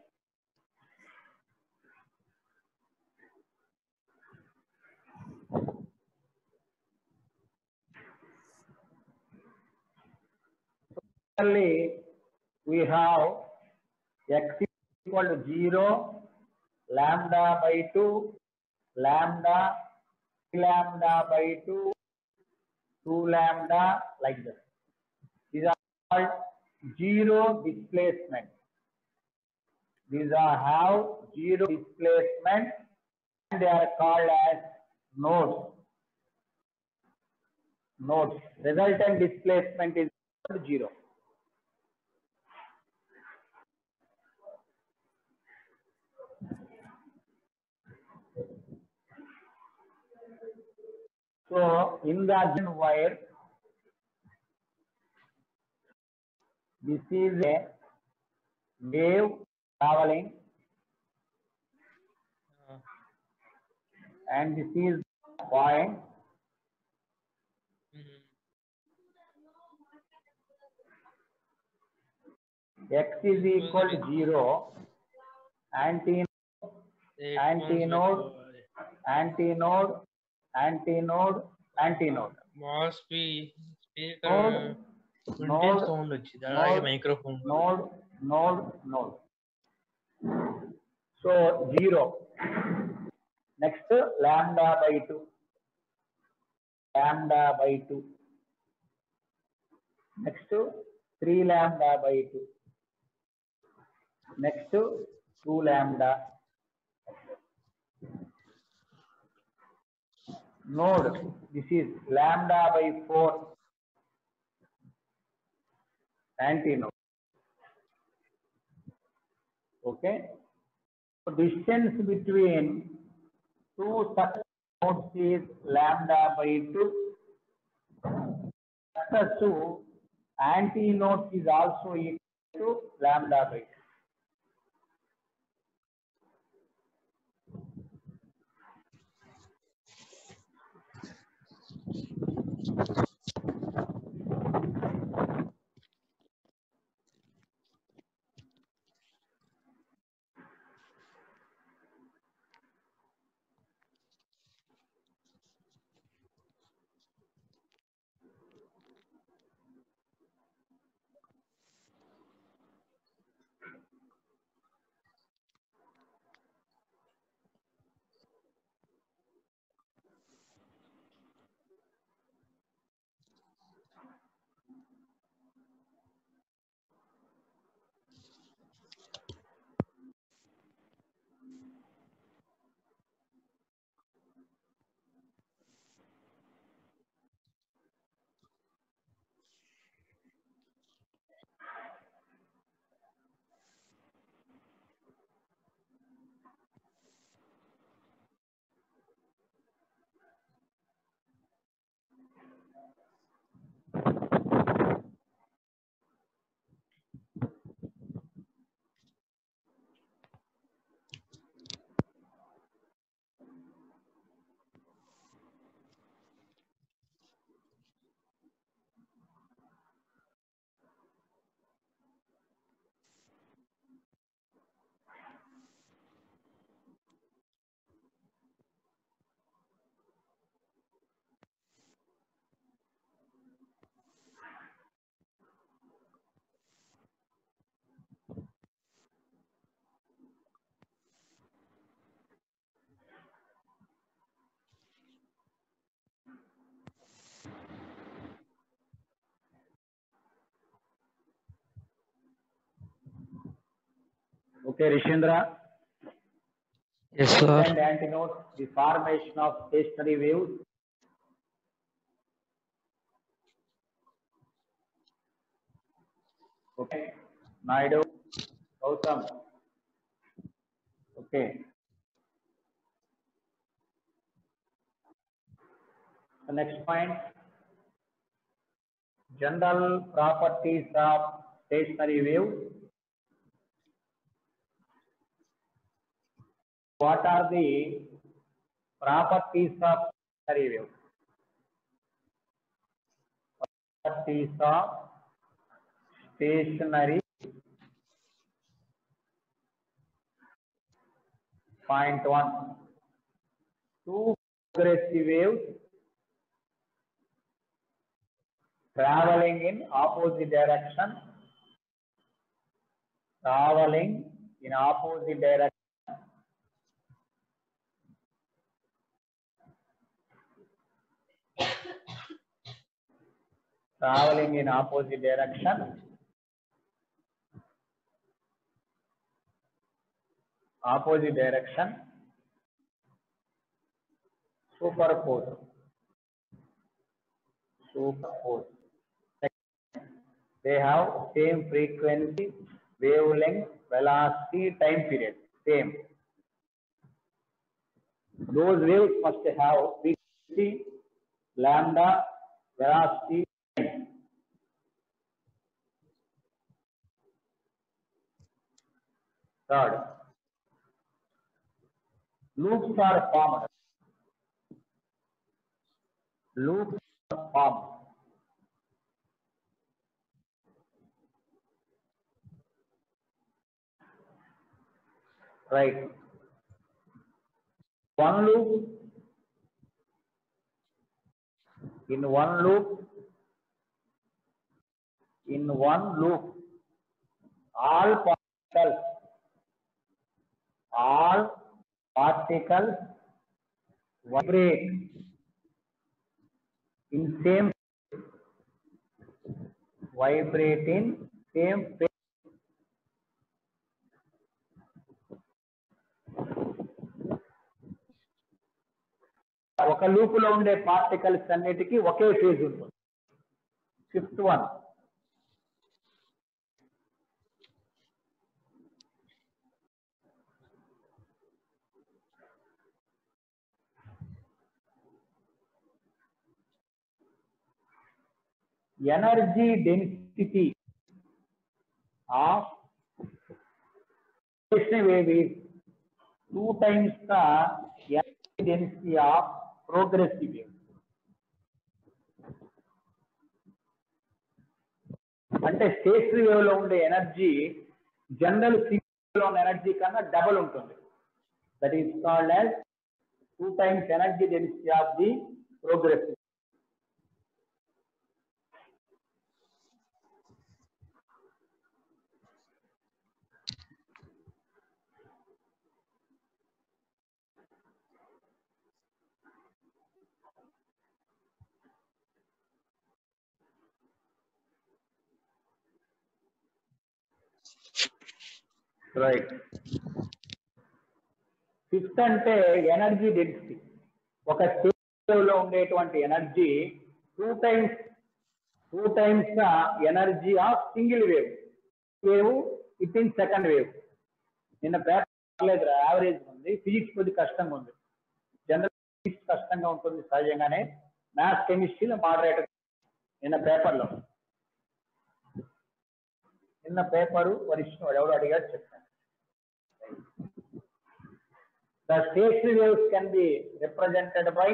Similarly, we have x equal to zero, lambda by two, lambda, lambda by two, two lambda, like this. These are called zero displacement. These are have zero displacement and they are called as nodes. Nodes. Resultant displacement is equal to zero. So in the adjacent wire, this is a wave traveling and this is point. X is equal to zero, antinode, antinode, antinode, antinode, antinode. Must be speaker Node, content node, sound వచ్చింది node, అలాగే microphone node, node, node. So zero. Next lambda by two. Lambda by two. Next three lambda by two. Next two lambda. Node. This is lambda by four. Antinode. Okay. So distance between two such nodes is lambda by two. Such two antinodes is also equal to lambda by two. Okay, Rishindra. yes Nodes sir and antinodes, the formation of stationary waves. Okay, Naidu, Gautam. Okay. The next point, general properties of stationary wave. What are the properties of stationary wave? Properties of stationary. Point one. Two progressive waves traveling in opposite direction traveling in opposite direction. Traveling in opposite direction. Opposite direction. Superpose. Superpose. They have same frequency, wavelength, velocity, time period. Same. Those waves must have frequency, lambda, velocity, time. Third, loops are formed. Loops are formed. Right. One loop, in one loop, in one loop, all particles, all particles vibrate in same, vibrate in same phase. ఒక లూప్ లో ఉండే పార్టికల్స్ అన్నిటికీ ఒకే ఫేజ్ ఉంటుంది. Fifth one, energy density of stationary wave is two times the energy density of progressive wave. అంటే స్టేషనరీ వేవ్ లో ఉండే ఎనర్జీ జనరల్ సింగిల్ లో ఉన్న ఎనర్జీ కన్నా డబుల్ ఉంటుంది. That is called as two times energy density of the progressive. Right. Fifth అంటే ఎనర్జీ డెన్సిటీ. ఒక స్టేజ్ లో ఉండేటువంటి energy two times two times the energy of single wave. Wave it in second wave. నిన్న పేపర్ లేదు, యావరేజ్ ఉంది. ఫిజిక్స్ కొద్ది కష్టంగా ఉంది. జనరల్ ఫిజిక్స్ కష్టంగా ఉంటుంది సహజంగానే. మ్యాథ్స్, కెమిస్ట్రీలో మోడరేటర్. నిన్న పేపర్లో నిన్న పేపరు వరిష్ఠ ఎవరు అడిగారు చెప్తాను. The stationary waves can be represented by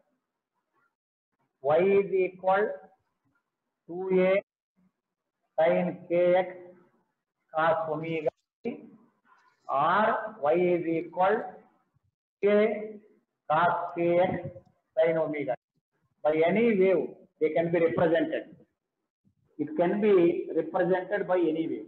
y is equal two a sin kx cos omega t, or y is equal k cos kx sin omega t. By any wave they can be represented. It can be represented by any wave.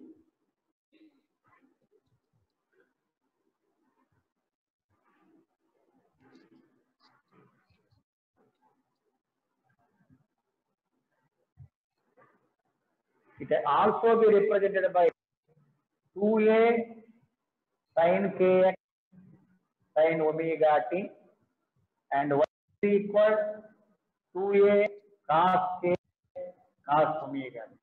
It can also be represented by two a sin kx sin omega t and y is equal two a cos kx cos omega t.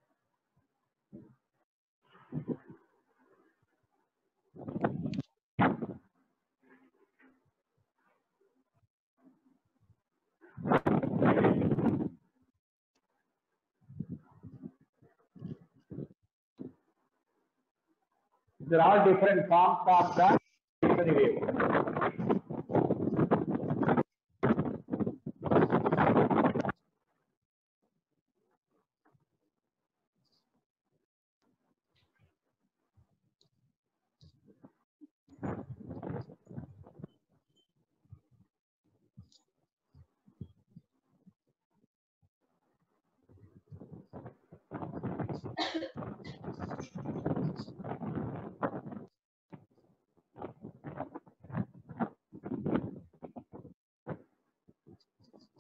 These are all different forms of the stationary wave.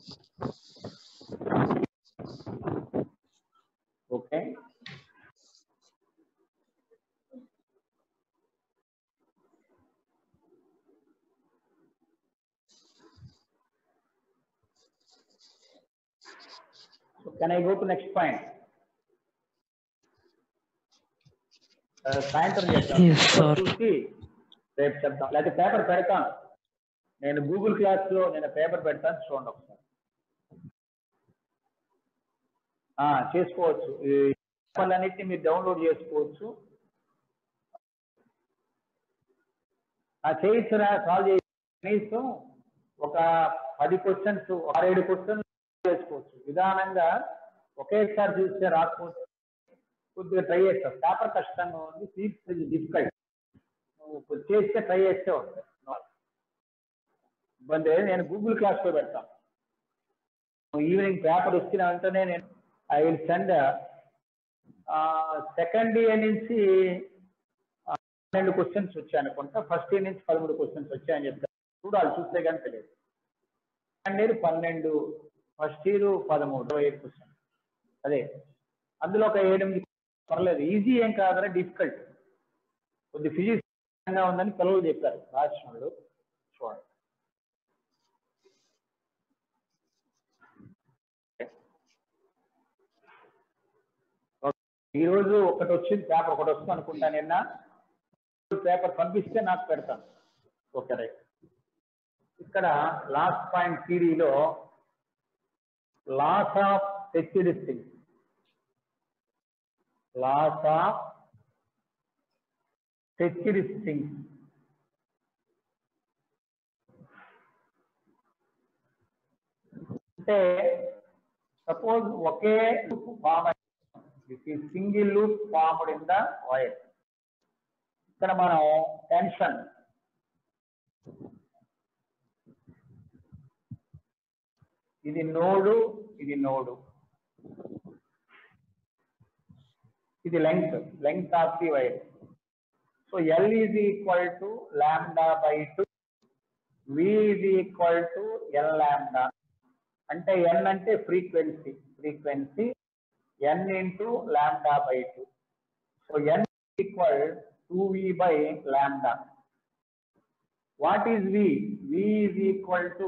Okay, so can I go to next point? Uh, సాయంత్రం చేద్దాం. Yes, sir. చూసి రేపు చెప్తాం, లేకపోతే పేపర్ పెడతాను. నేను గూగుల్ క్లాస్ లో నేను పేపర్ పెడతాను, చూడండి ఒకసారి. ఆ, చేసుకోవచ్చు. ఈ పేపర్లన్నిటిని మీరు డౌన్లోడ్ చేసుకోవచ్చు. ఆ చేయొచ్చురా, సాల్వ్ చేయ కనీసం ఒక పది క్వశ్చన్స్ ఆరేడు క్వశ్చన్స్ చేసుకోవచ్చు. విధానంగా ఒకేసారి చూస్తే రాకపోతే కొద్దిగా ట్రై చేస్తావు. పేపర్ కష్టంగా ఉంది, సీట్స్ డిఫికల్ట్. నువ్వు చేస్తే ట్రై చేస్తే వస్తాయి. ఇబ్బంది లేదు. నేను గూగుల్ క్లాస్లో పెడతాను. ఈవినింగ్ పేపర్ వచ్చిన వెంటనే నేను I will send. Second year నుంచి పన్నెండు క్వశ్చన్స్ వచ్చాయి అనుకుంటా, ఫస్ట్ ఇయర్ నుంచి పదమూడు క్వశ్చన్స్ వచ్చాయని చెప్తాను. చూడాలి, చూస్తే కానీ తెలియదు. సెకండ్ ఇయర్ పన్నెండు, ఫస్ట్ ఇయర్ పదమూడు, ఎయిట్ క్వశ్చన్. అదే అందులో ఒక ఏడెనిమిది పర్లేదు, ఈజీ ఏం కాదని డిఫికల్ట్. కొద్ది ఫిజిక్స్ ఉందని పిల్లలు చెప్పారు రాసిన వాళ్ళు. చూడండి, ఈరోజు ఒకటి వచ్చింది పేపర్, ఒకటి వస్తుంది అనుకుంటా. నిన్న పేపర్ పంపిస్తే నాకు పెడతాను. Okay right. ఇక్కడ లాస్ట్ పాయింట్ థియరీలో loss of security, loss of security అంటే సపోజ్ ఒకే form, this is single loop formed in the wire. ఇక్కడ మనం టెన్షన్ ఇది నోడు, ఇది నోడు, ఇది length length of the wire. So L is equal to lambda by two, v is equal to l lambda. అంటే ఎన్ అంటే frequency, frequency n into lambda by two. So n equal two we by lambda. What is V? V is equal to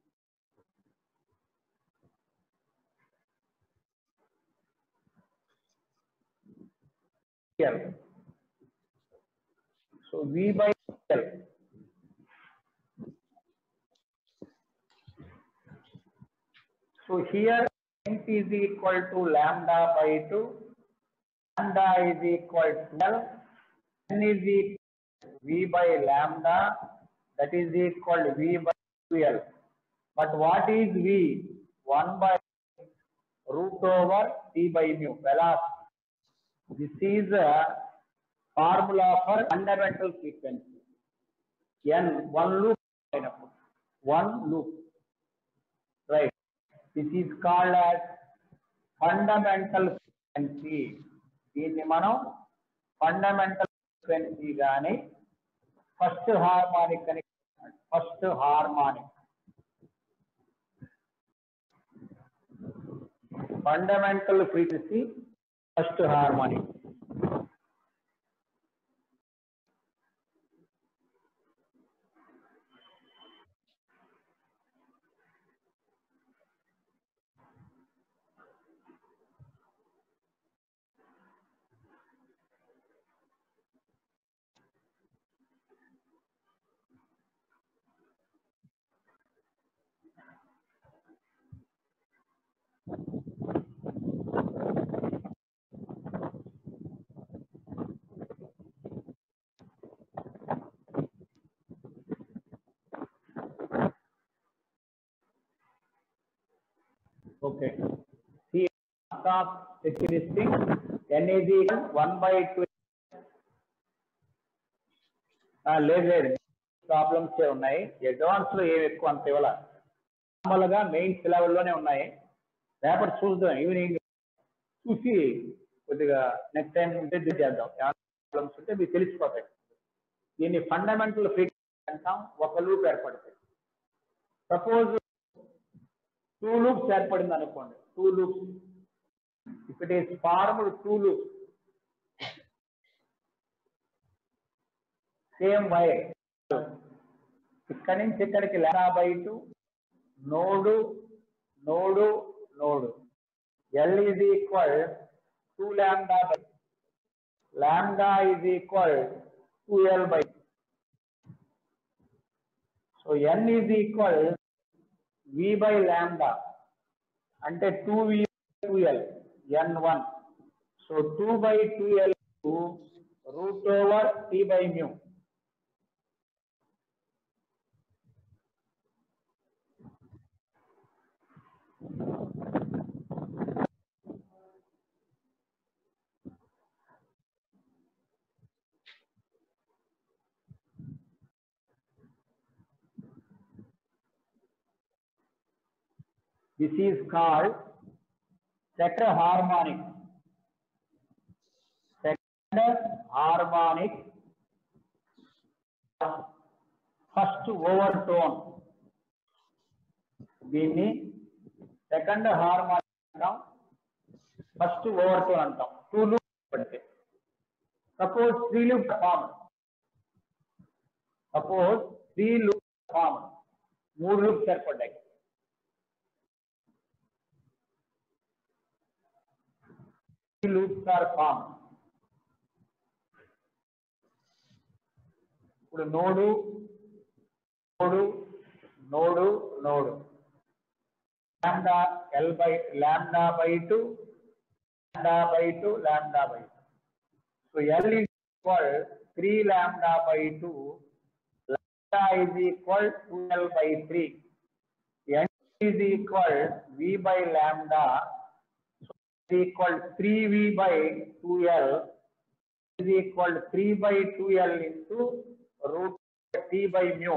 L. So V by L. So here length is equal to lambda by two, lambda is equal to L, n is equal to V by lambda, that is equal to V by two L. But what is V? one by root over T by mu, velocity. This is a formula for fundamental frequency. N, one loop, one loop, right? This is called as fundamental frequency. దీన్ని మనం fundamental frequency గాని first harmonic అని, first harmonic, fundamental frequency, first harmonic. Okay. See, of this thing, n is equal one by two. లేదు లేదు, ప్రాబ్లమ్స్ ఉన్నాయి. అడ్వాన్స్ లో ఏమి ఎక్కువ అంత ఇవ్వాల, నార్మల్ గా మెయిన్ సిలబస్ లోనే ఉన్నాయి. రేపటి చూద్దాం, ఈవినింగ్ చూసి కొద్దిగా నెక్స్ట్ టైం ఉంటే చేద్దాం. ప్రాబ్లమ్స్ ఉంటే మీకు తెలిసిపోతాయి. దీన్ని ఫండమెంటల్ ఫ్రీక్వెన్సీ అంటాం. ఒక లూప్ ఏర్పడతాయి. సపోజ్ టూ లూప్స్ ఏర్పడింది అనుకోండి, two loops, if it is formed two loops same wire, ఇక్కడి నుంచి ఇక్కడికి lambda by two node node node L is equal to lambda by lambda is equal to L by, so N is equal V by lambda అంటే two V two L N one, so two by two L root over T by mu. This is called second harmonic. Second harmonic, first overtone. దీన్ని సెకండ్ హార్మోనిక్ అంటాం, ఫస్ట్ ఓవర్టోన్ అంటాం. టూ లూప్స్ పడితే suppose three loops form, suppose three loops form, మూడు లూప్స్ ఏర్పడ్డాయి. Loops are form. ఇప్పుడు node node node node lambda L by lambda by two lambda by two lambda by two, so L is equal three lambda by two, lambda is equal to L by three, N is equal V by lambda equal three v by two l is equal three by two l into root t by mu.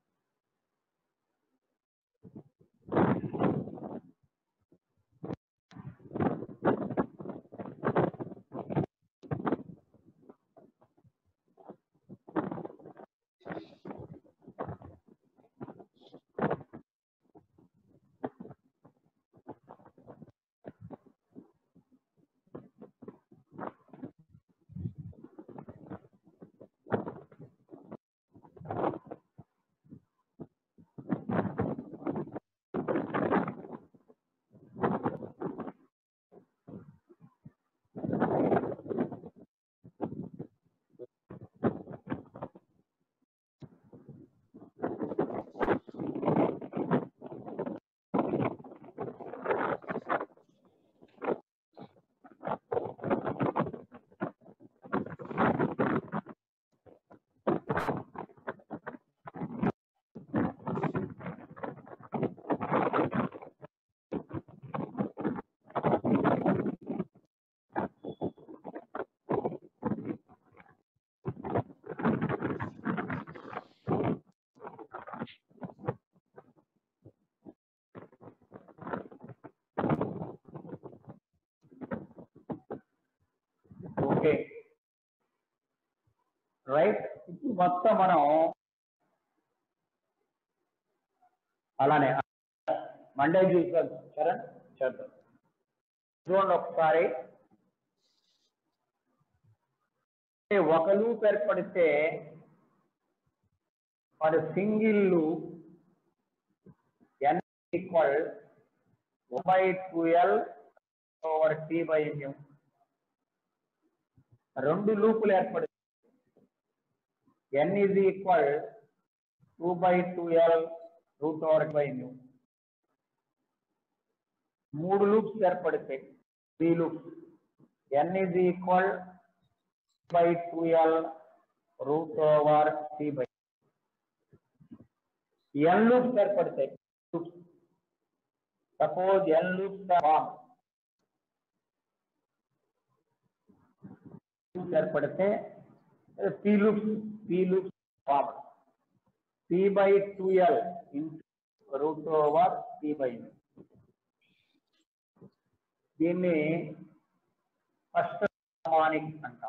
Okay right. ఇప్పుడు మొత్తం మనం అలానే మండే చూసాం చరణ్ చేద్దాం. చూడండి ఒకసారి, ఒక లూప్ ఏర్పడితే for single loop N equal one by two L over T by mu. రెండు లూపులు ఏర్పడితే N is equal two by two L root over by mu. మూడు లూప్స్ ఏర్పడితే three loops N is equal by two L root over T by. N loops ఏర్పడితే సపోజ్ ఎన్ లూప్స్ ఫార్మ్ ఏర్పడితే P loops P loops form T by two L into root over T by. దీన్ని ఫస్ట్ హార్మోనిక్ అంటాం,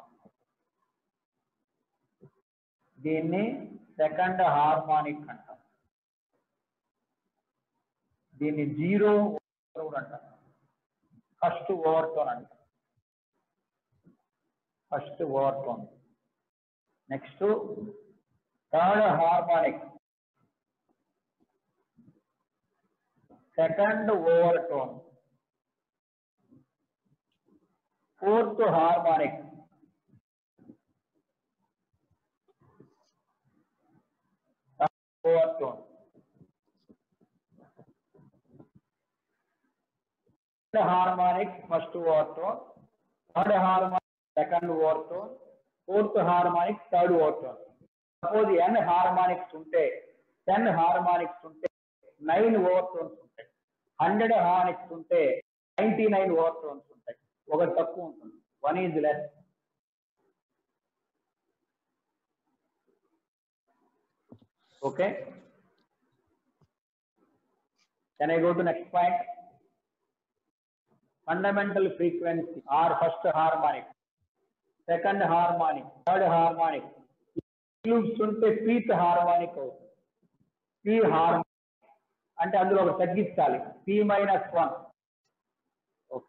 దీన్ని సెకండ్ హార్మోనిక్ అంటాం. దీన్ని జీరో అంటారు, ఫస్ట్ ఓవర్ టోన్ అంటారు, first overtone. Next third harmonic, second overtone, fourth harmonic, overtone, harmonic first overtone, third harmonic second overtone, fourth harmonic third overtone. Suppose N harmonics ఉంటే, టెన్ హార్మోనిక్స్ ఉంటే నైన్ ఓవర్ టోన్స్ ఉంటాయి. హండ్రెడ్ హార్మోనిక్స్ ఉంటే నైన్టీ నైన్ ఓవర్ టోన్స్ ఉంటాయి. ఒకటి తక్కువ ఉంటుంది, one is less. Okay, can I go to next point? Fundamental frequency or first harmonic, second harmonic, third harmonic loops ఉంటే పీత్ హార్మోనిక్ అవుతుంది. పీ హార్మోనిక్ అంటే అందులో ఒక తగ్గించాలి, P minus one. Okay,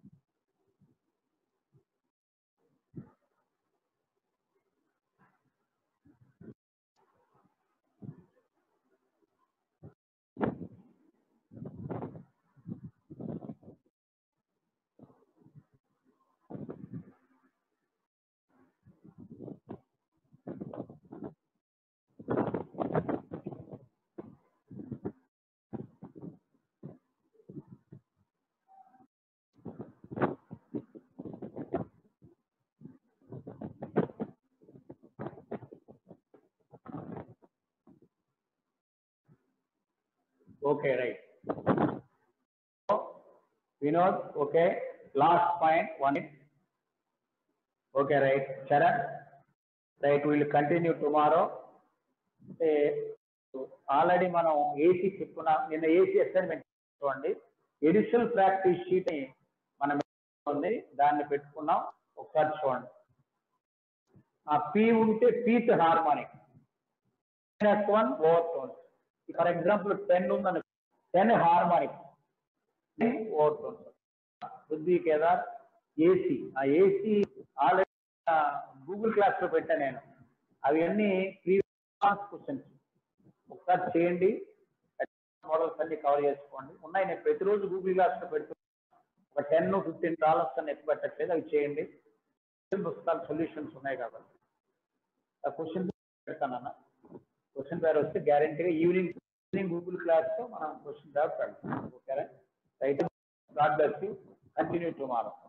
okay, right. So, Vinod, okay, last point, one minute. Okay, right. Sharan, right, we will continue tomorrow. Already మనం ఏసీ చెప్పుకున్నాం, నిన్న ఏసీ అసైన్మెంట్ చూడండి. ఎడిషనల్ ప్రాక్టీస్ షీట్ మనం ఉంది, దాన్ని పెట్టుకున్నాం, ఒకసారి చూడండి. ఆ పీ ఉంటే pth harmonic, minus one overtones. For example ten ఉందని, టెన్ హార్మోనిక్ ఓవర్ టోన్స్. బుద్ధి కేదార్ ఏసీ, ఆ ఏసీ ఆల్రెడీ గూగుల్ క్లాస్ లో పెట్టాను నేను. అవి అన్ని ప్రీవియస్ క్వశ్చన్స్ ఒకసారి చేయండి, మోడల్స్ అన్ని కవర్ చేసుకోండి. ఉన్నాయి, నేను ప్రతిరోజు గూగుల్ క్లాస్ లో పెడుతున్నాను. ఒక టెన్ ఫిఫ్టీన్ డాలర్స్ అని ఎక్కువ పెట్టట్లేదు, అవి చేయండి. పుస్తకాలు సొల్యూషన్స్ ఉన్నాయి కాబట్టి ఆ క్వశ్చన్ పెడతానన్న. క్వశ్చన్ పేరు వస్తే గ్యారంటీగా ఈవినింగ్ ఈవినింగ్ గూగుల్ క్లాస్ లో మనం క్వశ్చన్ పేరు పెడతాం. ఓకేనా? Right, god bless you. Continue tomorrow.